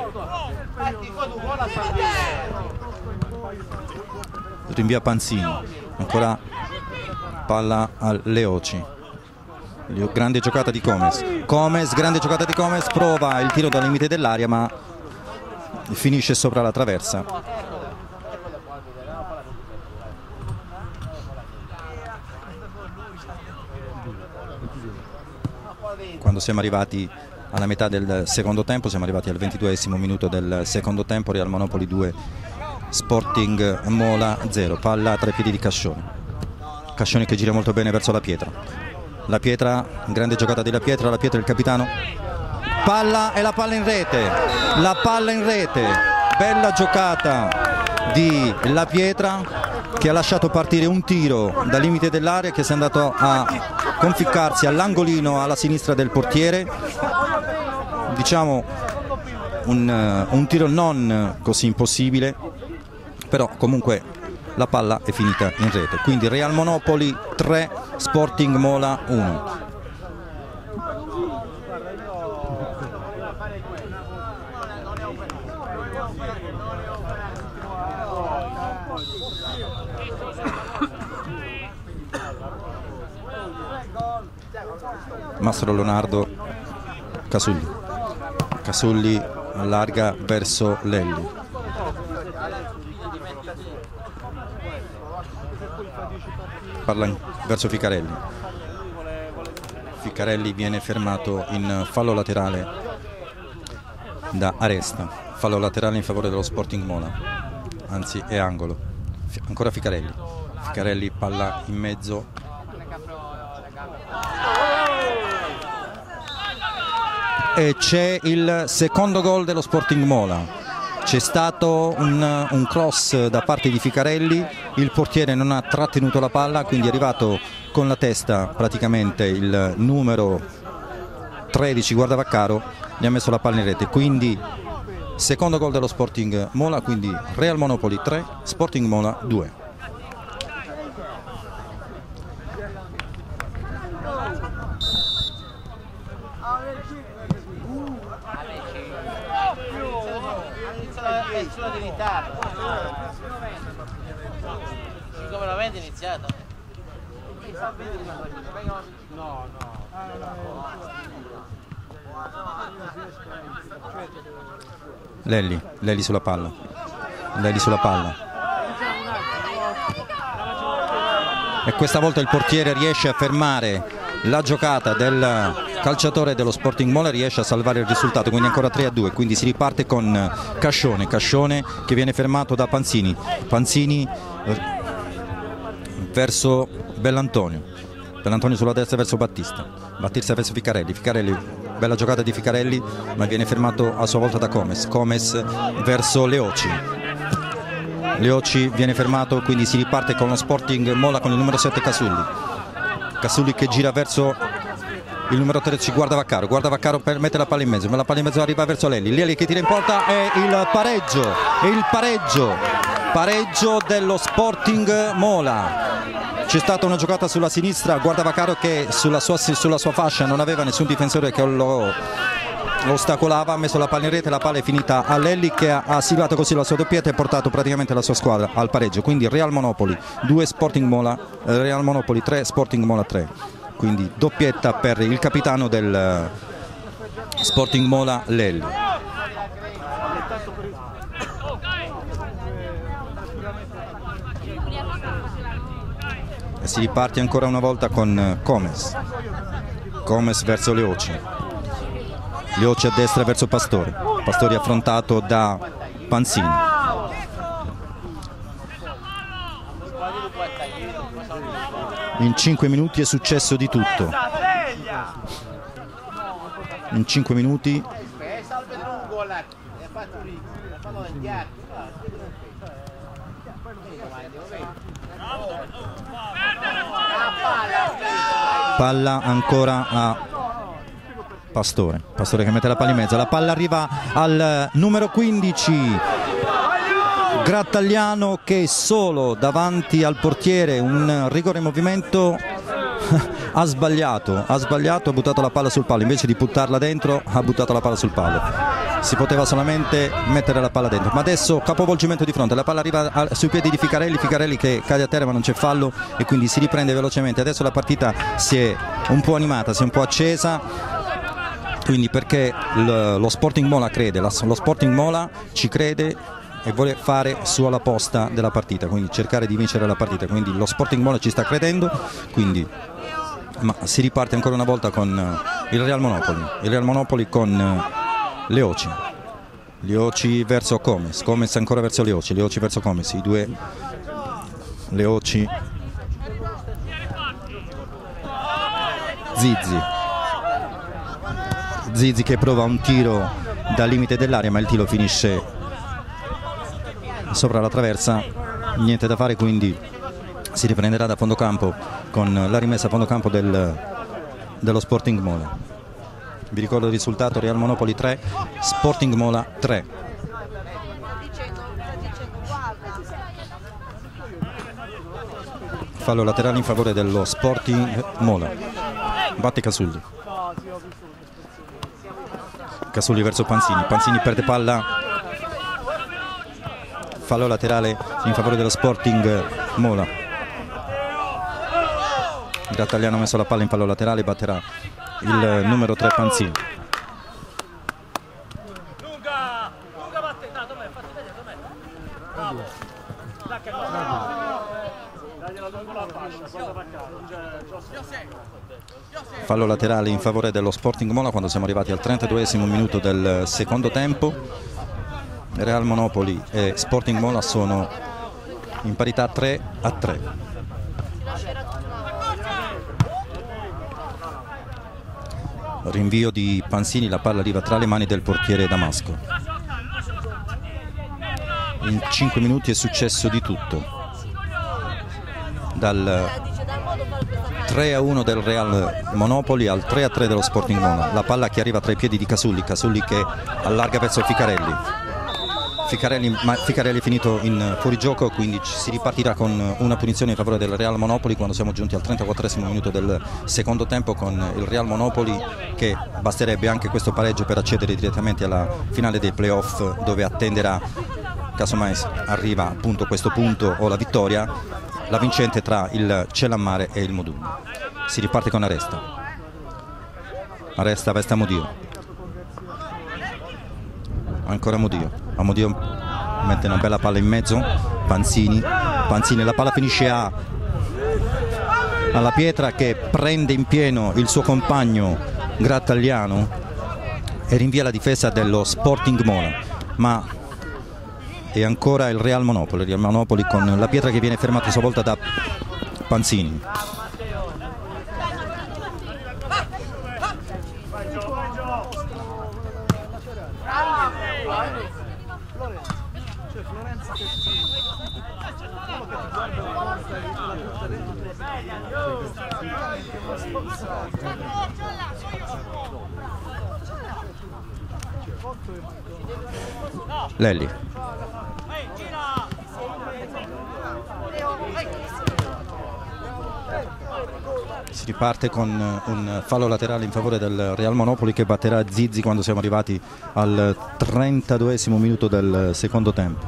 Speaker 1: Rinvia Panzini, ancora palla al Leoci. Grande giocata di Comes. Comes, grande giocata di Comes, prova il tiro dal limite dell'area ma finisce sopra la traversa. Quando siamo arrivati alla metà del secondo tempo, siamo arrivati al ventiduesimo minuto del secondo tempo, Real Monopoli due Sporting Mola zero. Palla tra i piedi di Cascione. Cascione che gira molto bene verso la pietra. La pietra, grande giocata della pietra, la pietra il capitano. Palla e la palla in rete. La palla in rete. Bella giocata di La Pietra che ha lasciato partire un tiro dal limite dell'area che si è andato a conficcarsi all'angolino alla sinistra del portiere. Diciamo un, un tiro non così impossibile, però comunque la palla è finita in rete. Quindi Real Monopoli tre, Sporting Mola uno. Mastro Leonardo, Casulli. Casulli allarga verso Lelli. Parla verso Ficarelli. Ficarelli viene fermato in fallo laterale da Aresta, fallo laterale in favore dello Sporting Mola, anzi è angolo. F- ancora Ficarelli, Ficarelli palla in mezzo, e c'è il secondo gol dello Sporting Mola. C'è stato un, un cross da parte di Ficarelli, il portiere non ha trattenuto la palla, quindi è arrivato con la testa praticamente il numero tredici Guardavaccaro, gli ha messo la palla in rete. Quindi secondo gol dello Sporting Mola, quindi Real Monopoli tre, Sporting Mola due.
Speaker 4: Nessuno di ritardo. Come l'avete iniziato?
Speaker 2: No, no.
Speaker 1: Lelli, Lelli sulla palla, Lelli sulla palla. E questa volta il portiere riesce a fermare la giocata del calciatore dello Sporting Mola, riesce a salvare il risultato, quindi ancora tre a due, quindi si riparte con Cascione, Cascione che viene fermato da Panzini, Panzini eh, verso Bellantonio, Bellantonio sulla destra verso Battista, Battista verso Ficarelli, Ficarelli, bella giocata di Ficarelli, ma viene fermato a sua volta da Comes, Comes verso Leoci, Leoci viene fermato, quindi si riparte con lo Sporting Mola con il numero sette Casulli, Casulli che gira verso il numero tredici Guardavaccaro, Guardavaccaro per mette la palla in mezzo, ma la palla in mezzo arriva verso Lelli, Lelli che tira in porta, e il pareggio, e il pareggio, pareggio dello Sporting Mola. C'è stata una giocata sulla sinistra, Guardavaccaro che sulla sua, sulla sua fascia non aveva nessun difensore che lo, lo ostacolava, ha messo la palla in rete, la palla è finita a Lelli che ha, ha siglato così la sua doppietta e portato praticamente la sua squadra al pareggio. Quindi Real Monopoli due, Sporting Mola, Real Monopoli tre, Sporting Mola tre. Quindi doppietta per il capitano del Sporting Mola, Lelli. E si riparte ancora una volta con Comes, Comes verso Leoci, Leoci a destra verso Pastore, Pastore affrontato da Panzini. In cinque minuti è successo di tutto. In cinque minuti palla ancora a Pastore, Pastore che mette la palla in mezzo, la palla arriva al numero quindici Grattagliano che è solo davanti al portiere, un rigore in movimento, ha sbagliato, ha sbagliato, ha buttato la palla sul palo, invece di buttarla dentro ha buttato la palla sul palo, si poteva solamente mettere la palla dentro, ma adesso capovolgimento di fronte, la palla arriva a, sui piedi di Ficarelli, Ficarelli che cade a terra ma non c'è fallo e quindi si riprende velocemente. Adesso la partita si è un po' animata, si è un po' accesa, quindi perché lo, lo Sporting Mola crede, la, lo Sporting Mola ci crede e vuole fare su alla posta della partita, quindi cercare di vincere la partita, quindi lo Sporting Mola ci sta credendo, quindi ma si riparte ancora una volta con il Real Monopoli, il Real Monopoli con Leoci, Leoci verso Comes, Comes ancora verso Leoci, Leoci verso Comes, i due Leoci, Zizzi, Zizzi che prova un tiro dal limite dell'area ma il tiro finisce sopra la traversa, niente da fare, quindi si riprenderà da fondo campo con la rimessa a fondo campo del, dello Sporting Mola. Vi ricordo il risultato: Real Monopoli tre, Sporting Mola tre. Fallo laterale in favore dello Sporting Mola, batte Casulli, Casulli verso Panzini, Panzini perde palla, fallo laterale in favore dello Sporting Mola. Grattagliano ha messo la palla in fallo laterale, batterà il numero tre Panzini. Fallo laterale in favore dello Sporting Mola quando siamo arrivati al trentaduesimo minuto del secondo tempo. Real Monopoli e Sporting Mola sono in parità tre a tre. Rinvio di Panzini, la palla arriva tra le mani del portiere Damasco. In cinque minuti è successo di tutto, dal tre a uno del Real Monopoli al tre a tre dello Sporting Mola. La palla che arriva tra i piedi di Casulli, Casulli che allarga verso Ficarelli. Ficarelli, ma Ficarelli è finito in fuorigioco, quindi si ripartirà con una punizione in favore del Real Monopoli quando siamo giunti al trentaquattresimo minuto del secondo tempo, con il Real Monopoli che basterebbe anche questo pareggio per accedere direttamente alla finale dei playoff, dove attenderà, casomai arriva appunto questo punto o la vittoria, la vincente tra il Celammare e il Modugno. Si riparte con Aresta. Aresta veste Amodio. Ancora Amodio. Amodio mette una bella palla in mezzo. Panzini. Panzini, la palla finisce a alla pietra, che prende in pieno il suo compagno Grattagliano e rinvia la difesa dello Sporting Mola. Ma e ancora il Real Monopoli, il Real Monopoli con la pietra che viene fermata a sua volta da Panzini. Lelli. Si riparte con un fallo laterale in favore del Real Monopoli, che batterà Zizzi quando siamo arrivati al trentaduesimo minuto del secondo tempo.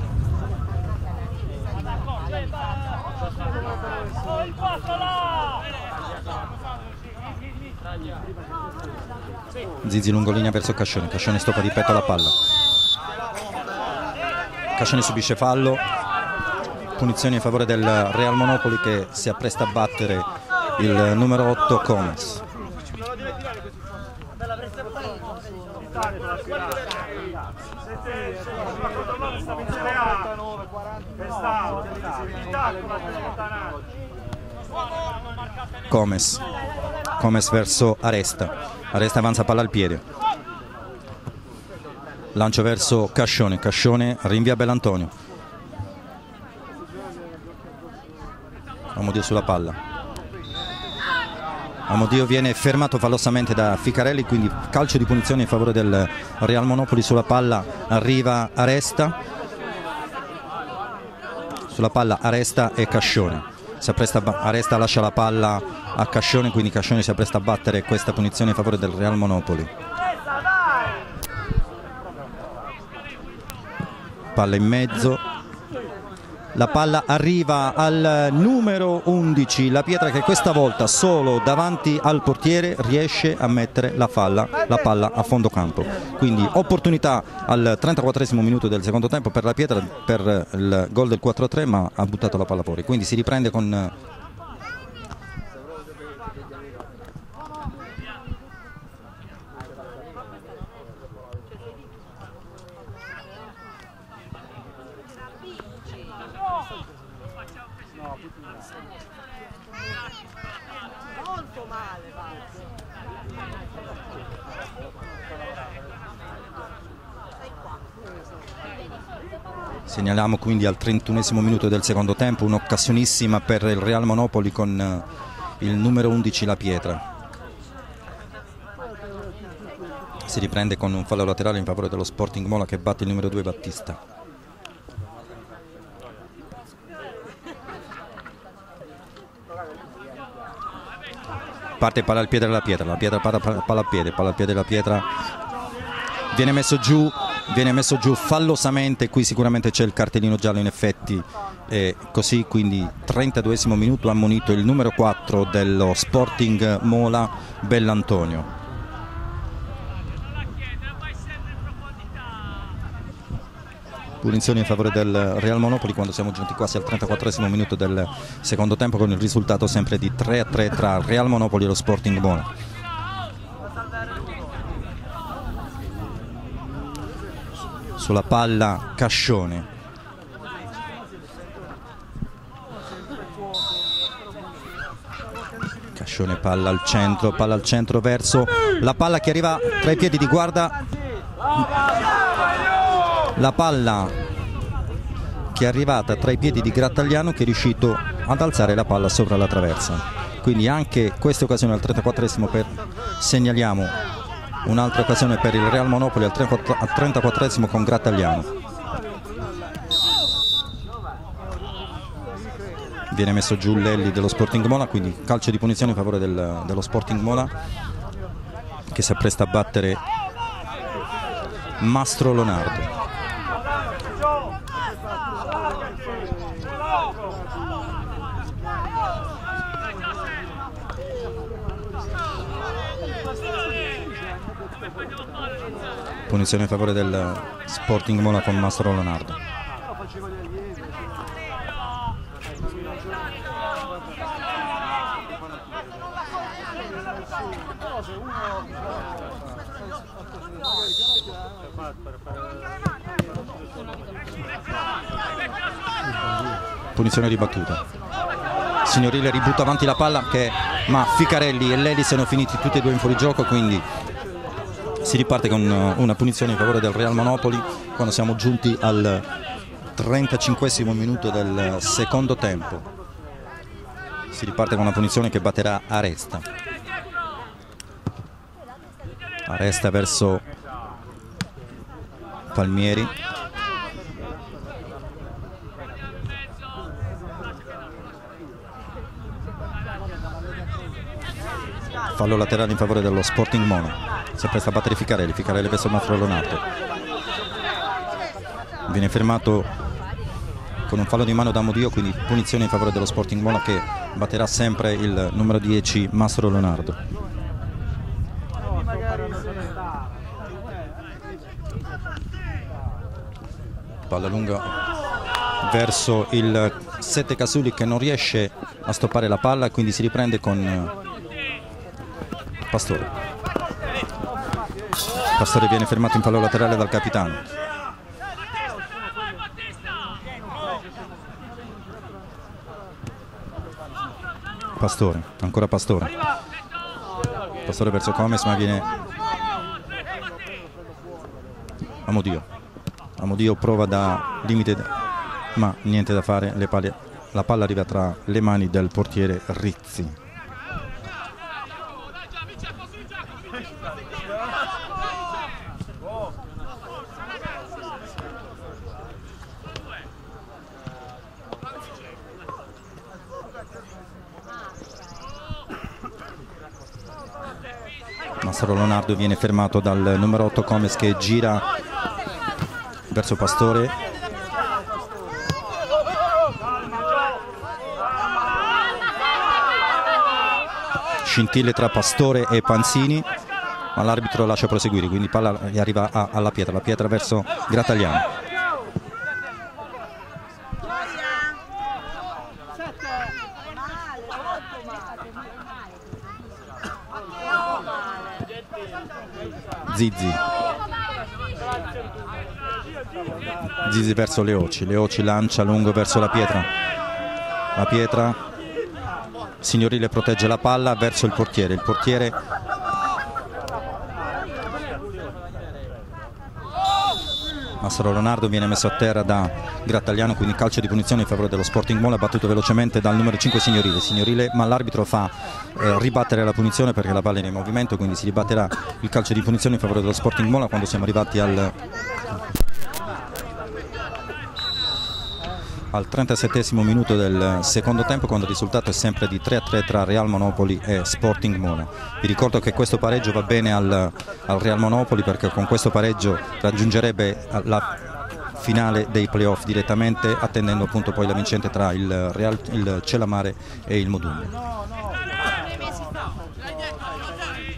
Speaker 1: Zizzi lungolinea verso Cascione, Cascione stoppa di petto la palla. Cascione subisce fallo, punizione in favore del Real Monopoli, che si appresta a battere il numero otto Comes. Comes. Comes verso Aresta. Aresta avanza palla al piede. Lancio verso Cascione. Cascione rinvia Bellantonio. Amodio sulla palla. Amodio viene fermato fallosamente da Ficarelli, quindi calcio di punizione in favore del Real Monopoli. Sulla palla arriva Aresta. Sulla palla Aresta e Cascione. Si appresta a Aresta lascia la palla a Cascione, quindi Cascione si appresta a battere questa punizione in favore del Real Monopoli. Palla in mezzo. La palla arriva al numero undici, la pietra, che questa volta solo davanti al portiere riesce a mettere la, falla, la palla a fondo campo. Quindi opportunità al trentaquattresimo minuto del secondo tempo per la pietra per il gol del quattro a tre, ma ha buttato la palla fuori. Quindi si riprende con Segnaliamo quindi al trentunesimo minuto del secondo tempo un'occasionissima per il Real Monopoli con il numero undici La Pietra. Si riprende con un fallo laterale in favore dello Sporting Mola, che batte il numero due Battista. Parte palla al piede della Pietra, la Pietra palla, palla al piede, palla al piede della Pietra. Viene messo giù, viene messo giù fallosamente, qui sicuramente c'è il cartellino giallo in effetti, e così quindi trentaduesimo minuto, ammonito il numero quattro dello Sporting Mola, Bellantonio. Punizioni in favore del Real Monopoli quando siamo giunti quasi al trentaquattresimo minuto del secondo tempo, con il risultato sempre di tre a tre tra Real Monopoli e lo Sporting Mona. Sulla palla Cascione. Cascione, palla al centro, palla al centro verso la palla che arriva tra i piedi di guarda. La palla che è arrivata tra i piedi di Grattagliano, che è riuscito ad alzare la palla sopra la traversa. Quindi anche questa occasione al trentaquattresimo per, segnaliamo un'altra occasione per il Real Monopoli al trentaquattresimo con Grattagliano. Viene messo giù Lelli dello Sporting Mona, quindi calcio di punizione in favore del, dello Sporting Mona, che si appresta a battere Mastro Leonardo. Punizione in favore del Sporting Mona con Mastro Leonardo. Punizione ribattuta. Signorile ributta avanti la palla, che, ma Ficarelli e Leli sono finiti tutti e due in fuorigioco, quindi si riparte con una punizione in favore del Real Monopoli quando siamo giunti al trentacinquesimo minuto del secondo tempo. Si riparte con una punizione che batterà Aresta. Aresta verso Palmieri. Fallo laterale in favore dello Sporting Mona. Si appresta a battere Ficarelli, Ficarelli verso Mastro Leonardo. Viene fermato con un fallo di mano da Modio, quindi punizione in favore dello Sporting Mona, che batterà sempre il numero dieci Mastro Leonardo. Palla lunga verso il sette Casuli, che non riesce a stoppare la palla, quindi si riprende con Pastore. Pastore viene fermato in fallo laterale dal capitano. Pastore, ancora Pastore. Pastore verso Comes, ma viene Amodio. Amodio prova da limite, ma niente da fare. Le palle, la palla arriva tra le mani del portiere Rizzi. Mastro Leonardo viene fermato dal numero otto Comes, che gira verso Pastore. Scintille tra Pastore e Panzini, ma l'arbitro lascia proseguire, quindi palla arriva a, alla pietra, la pietra verso Grattagliano. Zizi. Zizi verso Leoci, Leoci lancia lungo verso la pietra. La pietra, Signorile protegge la palla verso il portiere. Il portiere Mastro Leonardo viene messo a terra da Grattagliano, quindi calcio di punizione in favore dello Sporting Mona, battuto velocemente dal numero cinque Signorile. Signorile, ma l'arbitro fa eh, ribattere la punizione perché la palla è in movimento, quindi si ribatterà il calcio di punizione in favore dello Sporting Mona quando siamo arrivati al al trentasettesimo minuto del secondo tempo, quando il risultato è sempre di tre a tre tra Real Monopoli e Sporting Mona. Vi ricordo che questo pareggio va bene al, al Real Monopoli, perché con questo pareggio raggiungerebbe la finale dei playoff direttamente, attendendo appunto poi la vincente tra il, Real, il Celamare e il Modugno.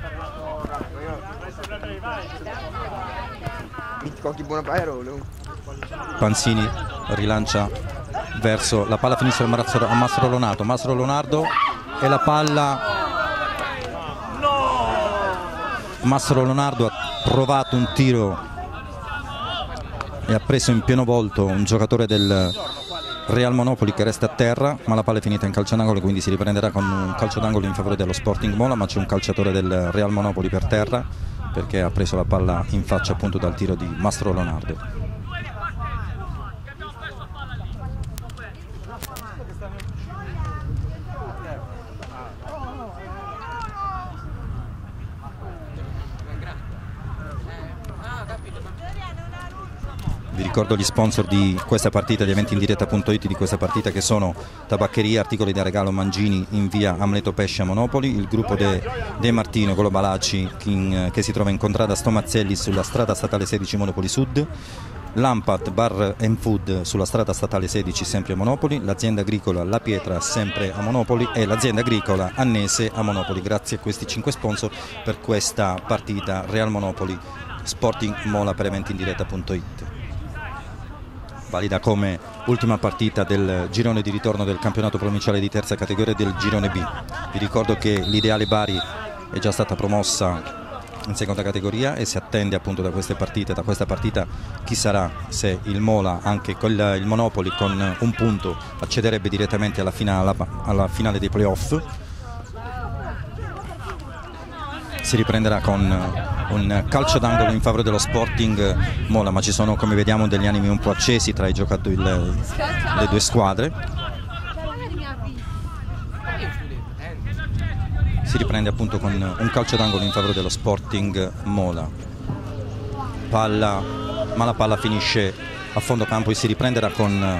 Speaker 5: Qualche buona parole.
Speaker 1: Panzini rilancia verso la palla, finisce a Mastro Leonardo, Mastro Leonardo e la palla. Mastro Leonardo ha provato un tiro e ha preso in pieno volto un giocatore del Real Monopoli che resta a terra, ma la palla è finita in calcio d'angolo, quindi si riprenderà con un calcio d'angolo in favore dello Sporting Mola, ma c'è un calciatore del Real Monopoli per terra perché ha preso la palla in faccia appunto dal tiro di Mastro Leonardo. Vi ricordo gli sponsor di questa partita, di eventi in diretta punto it di questa partita, che sono Tabaccheria, articoli da regalo Mangini in via Amleto Pesce a Monopoli, il gruppo De, De Martino Globalaci che, che si trova in contrada Stomazzelli sulla strada statale sedici Monopoli Sud, Lampat Bar and Food sulla strada statale sedici sempre a Monopoli, l'azienda agricola La Pietra sempre a Monopoli e l'azienda agricola Annese a Monopoli. Grazie a questi cinque sponsor per questa partita Real Monopoli Sporting Mola per eventi in diretta punto it. Valida come ultima partita del girone di ritorno del campionato provinciale di terza categoria del girone B. Vi ricordo che l'Ideale Bari è già stata promossa in seconda categoria e si attende appunto da queste partite, da questa partita chi sarà, se il Mola anche con il, il Monopoli con un punto accederebbe direttamente alla finale, alla finale dei playoff. Si riprenderà con un calcio d'angolo in favore dello Sporting Mola, ma ci sono, come vediamo, degli animi un po' accesi tra i giocatori, le, le due squadre. Si riprende appunto con un calcio d'angolo in favore dello Sporting Mola. Palla, ma la palla finisce a fondo campo e si riprenderà con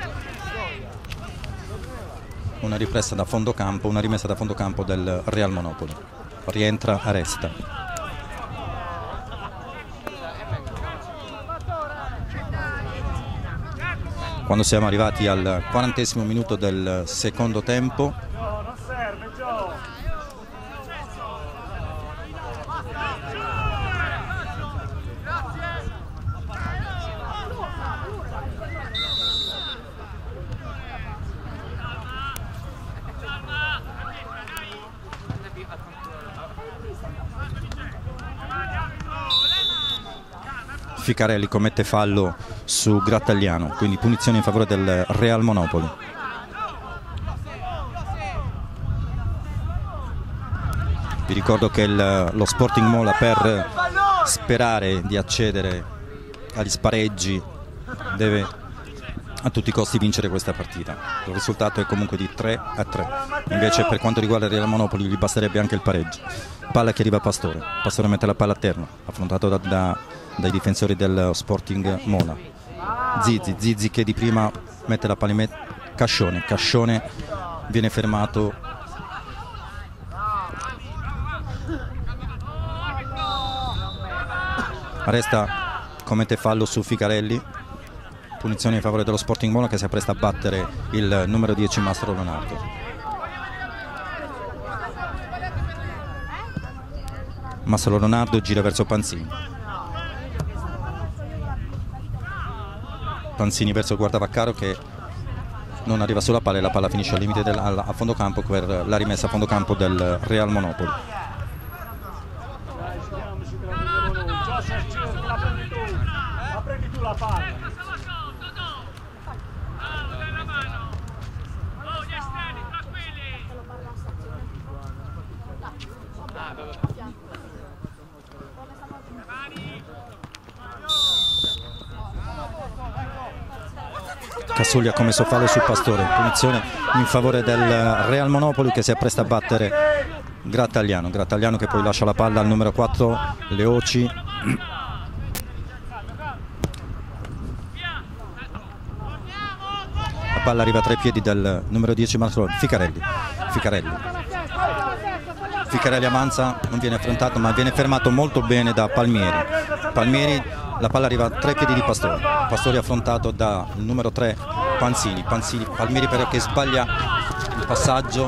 Speaker 1: una ripresa da fondo campo, una rimessa da fondo campo del Real Monopoli. Rientra Aresta. Quando siamo arrivati al quarantesimo minuto del secondo tempo, Ficarelli commette fallo su Grattagliano, quindi punizione in favore del Real Monopoli. Vi ricordo che il, lo Sporting Mola, per sperare di accedere agli spareggi, deve a tutti i costi vincere questa partita. Il risultato è comunque di tre a tre. Invece per quanto riguarda il Real Monopoli gli basterebbe anche il pareggio. Palla che arriva a Pastore. Pastore mette la palla a terra, affrontato da, da, dai difensori del Sporting Mola. Zizi, Zizi che di prima mette la palla in mezzo. Cascione, Cascione viene fermato. Aresta commette fallo su Ficarelli. Punizione in favore dello Sporting Mola, che si appresta a battere il numero dieci Mastro Leonardo. Mastro Leonardo gira verso Panzini. Panzini verso il guardavaccaro che non arriva sulla palla e la palla finisce al limite del, al, a fondo campo per la rimessa a fondo campo del Real Monopoli. Cassuglia ha commesso fallo sul Pastore, punizione in favore del Real Monopoli, che si appresta a battere Grattagliano. Grattagliano che poi lascia la palla al numero quattro Leoci. La palla arriva tra i piedi del numero dieci Ficarelli. Ficarelli. Ficarelli avanza, non viene affrontato ma viene fermato molto bene da Palmieri. Palmieri, la palla arriva tra i piedi di Pastore. Pastore affrontato dal numero tre Panzini. Panzini, Palmieri però che sbaglia il passaggio.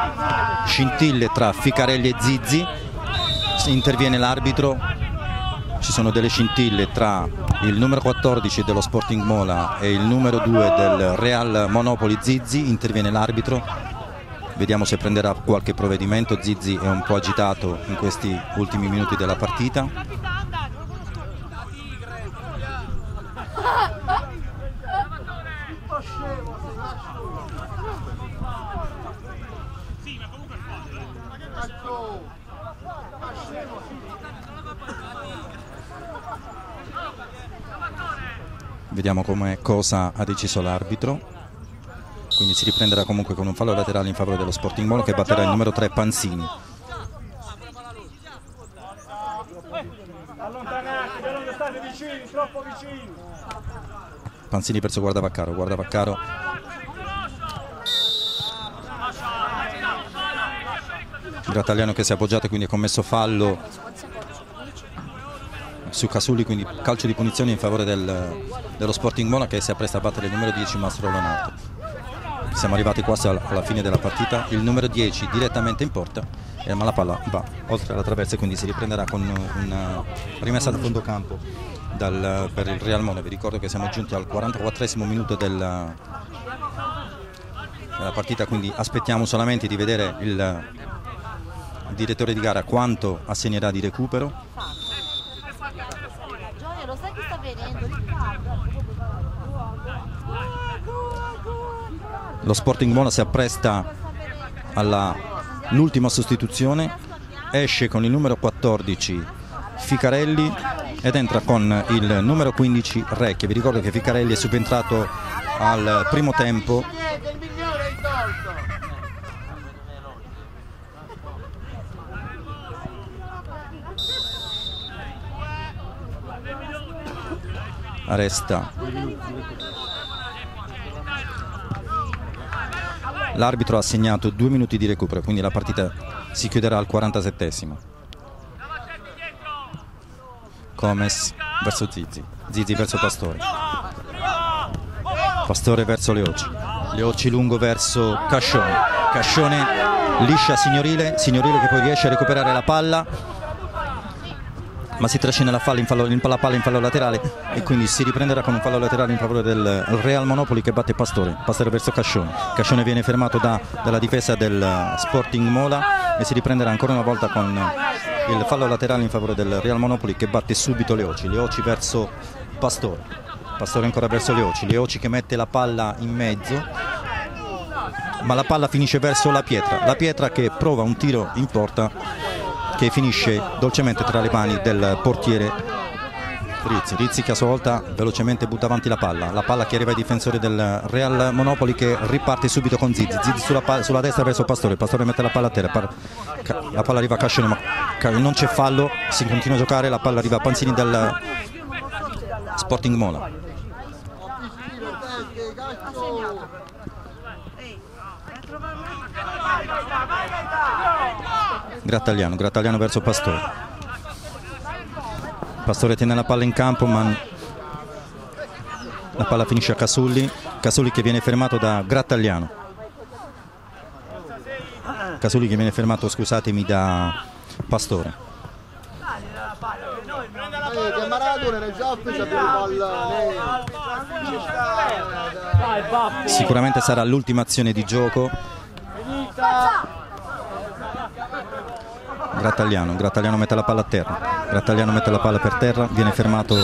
Speaker 1: Scintille tra Ficarelli e Zizi. Interviene l'arbitro. ci sono delle scintille tra il numero quattordici dello Sporting Mola e il numero due del Real Monopoli Zizzi. Interviene l'arbitro, vediamo se prenderà qualche provvedimento. Zizzi è un po' agitato in questi ultimi minuti della partita. Vediamo come cosa ha deciso l'arbitro, quindi si riprenderà comunque con un fallo laterale in favore dello Sporting Mola, che batterà il numero tre Panzini.
Speaker 3: Allontanate, non state vicini, troppo vicini.
Speaker 1: Panzini verso Guardavaccaro, Guardavaccaro Grattagliano che si è appoggiato, quindi ha commesso fallo su Casulli, quindi calcio di punizione in favore del, dello Sporting Mola, che si appresta a battere il numero dieci Mastro Lonato. Siamo arrivati quasi alla fine della partita, il numero dieci direttamente in porta, eh, ma la palla va oltre la traversa, quindi si riprenderà con una rimessa da fondo campo dal, per il Real Mola. Vi ricordo che siamo giunti al quarantaquattresimo minuto della, della partita, quindi aspettiamo solamente di vedere il, il direttore di gara quanto assegnerà di recupero.
Speaker 5: Lo sai che sta venendo?
Speaker 1: Lo Sporting Mola si appresta all'ultima sostituzione, esce con il numero quattordici Ficarelli ed entra con il numero quindici Recchia. Vi ricordo che Ficarelli è subentrato al primo tempo Resta l'arbitro ha assegnato due minuti di recupero, quindi la partita si chiuderà al quarantasettesimo. Comes verso Zizzi, Zizzi verso Pastore, Pastore verso Leoci, Leoci lungo verso Cascione, Cascione liscia Signorile, Signorile che poi riesce a recuperare la palla, ma si trascina la, fallo in fallo, la palla in fallo laterale e quindi si riprenderà con un fallo laterale in favore del Real Monopoli, che batte Pastore, Pastore verso Cascione, Cascione viene fermato da, dalla difesa del Sporting Mola e si riprenderà ancora una volta con il fallo laterale in favore del Real Monopoli, che batte subito Leoci, Leoci verso Pastore, Pastore ancora verso Leoci, Leoci che mette la palla in mezzo, ma la palla finisce verso la pietra, la pietra che prova un tiro in porta che finisce dolcemente tra le mani del portiere Rizzi. Rizzi che a sua volta velocemente butta avanti la palla, la palla che arriva ai difensori del Real Monopoli, che riparte subito con Zizzi, Zizzi sulla, palla, sulla destra verso Pastore, Pastore mette la palla a terra, la palla arriva a Cascione ma non c'è fallo, si continua a giocare, la palla arriva a Panzini del Sporting Mola. Grattagliano, Grattagliano verso Pastore, Pastore tiene la palla in campo ma la palla finisce a Casulli, Casulli che viene fermato da Grattagliano, Casulli che viene fermato, scusatemi, da Pastore. Sicuramente sarà l'ultima azione di gioco. Grattagliano, Grattagliano mette la palla a terra, Grattagliano mette la palla per terra, viene fermato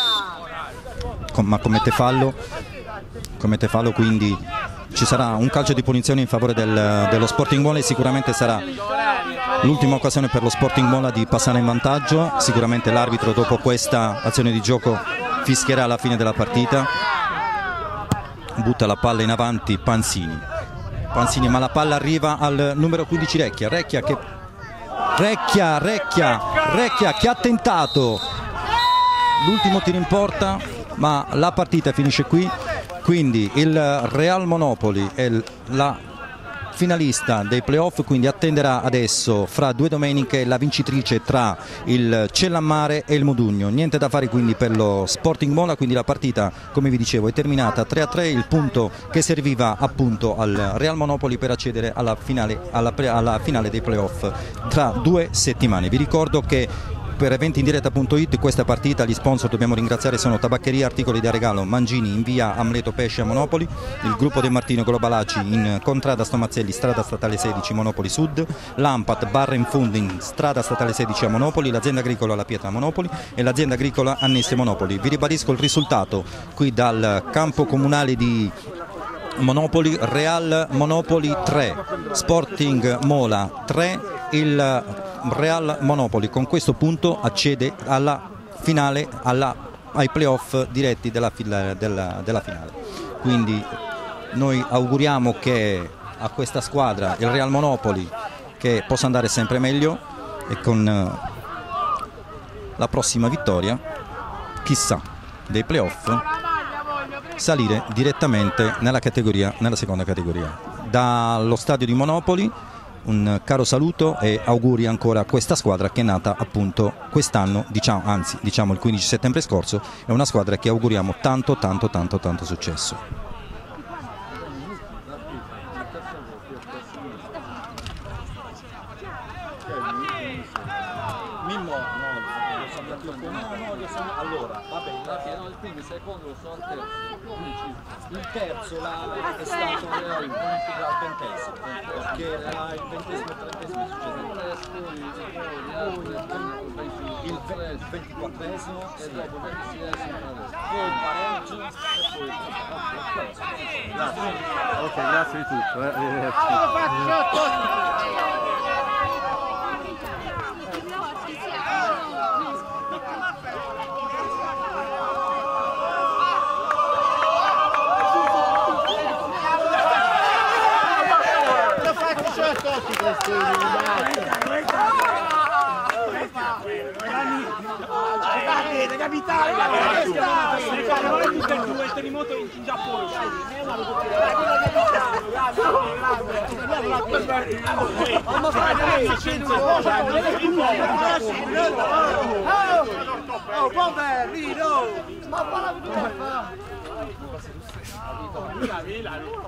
Speaker 1: ma commette fallo, commette fallo, quindi ci sarà un calcio di punizione in favore del, dello Sporting Mola e sicuramente sarà l'ultima occasione per lo Sporting Mola di passare in vantaggio. Sicuramente l'arbitro dopo questa azione di gioco fischierà la fine della partita, butta la palla in avanti Panzini, Panzini ma la palla arriva al numero quindici Recchia, Recchia che Recchia, Recchia, Recchia che ha tentato l'ultimo tiro in porta, ma la partita finisce qui, quindi il Real Monopoli è la finalista dei playoff, quindi attenderà adesso fra due domeniche la vincitrice tra il Cellammare e il Modugno. Niente da fare quindi per lo Sporting Mola, quindi la partita, come vi dicevo, è terminata tre a tre, il punto che serviva appunto al Real Monopoli per accedere alla finale, alla, alla finale dei playoff tra due settimane. Vi ricordo che per eventi in diretta punto it questa partita gli sponsor dobbiamo ringraziare sono Tabaccheria Articoli da Regalo Mangini in via Amleto Pesce a Monopoli, il gruppo De Martino Globalacci in Contrada Stomazzelli strada statale sedici Monopoli Sud, l'Ampat Barra in Funding strada statale sedici a Monopoli, l'azienda agricola La Pietra a Monopoli e l'azienda agricola Annesse Monopoli. Vi ribadisco il risultato qui dal campo comunale di Monopoli: Real Monopoli tre, Sporting Mola tre, il Real Monopoli con questo punto accede alla finale, alla, ai playoff diretti della, della, della finale. Quindi noi auguriamo che a questa squadra, il Real Monopoli, che possa andare sempre meglio e con la prossima vittoria, chissà, dei playoff salire direttamente nella categoria, nella seconda categoria. Dallo stadio di Monopoli un caro saluto e auguri ancora a questa squadra che è nata appunto quest'anno, diciamo, anzi diciamo il quindici settembre scorso. È una squadra che auguriamo tanto tanto tanto tanto successo.
Speaker 6: Allora, vabbè, il primo, il secondo lo so al terzo, il terzo la, è stato al ventesimo, perché era il ventesimo e trentesimo il ventiquattresimo e dopo il ventiseiesimo, poi il pareggio e poi il
Speaker 2: Grazie. Ok, grazie di tutto. Eh.
Speaker 3: Capitale,
Speaker 2: il terremoto in Giappone.
Speaker 3: oh, poverino! Ma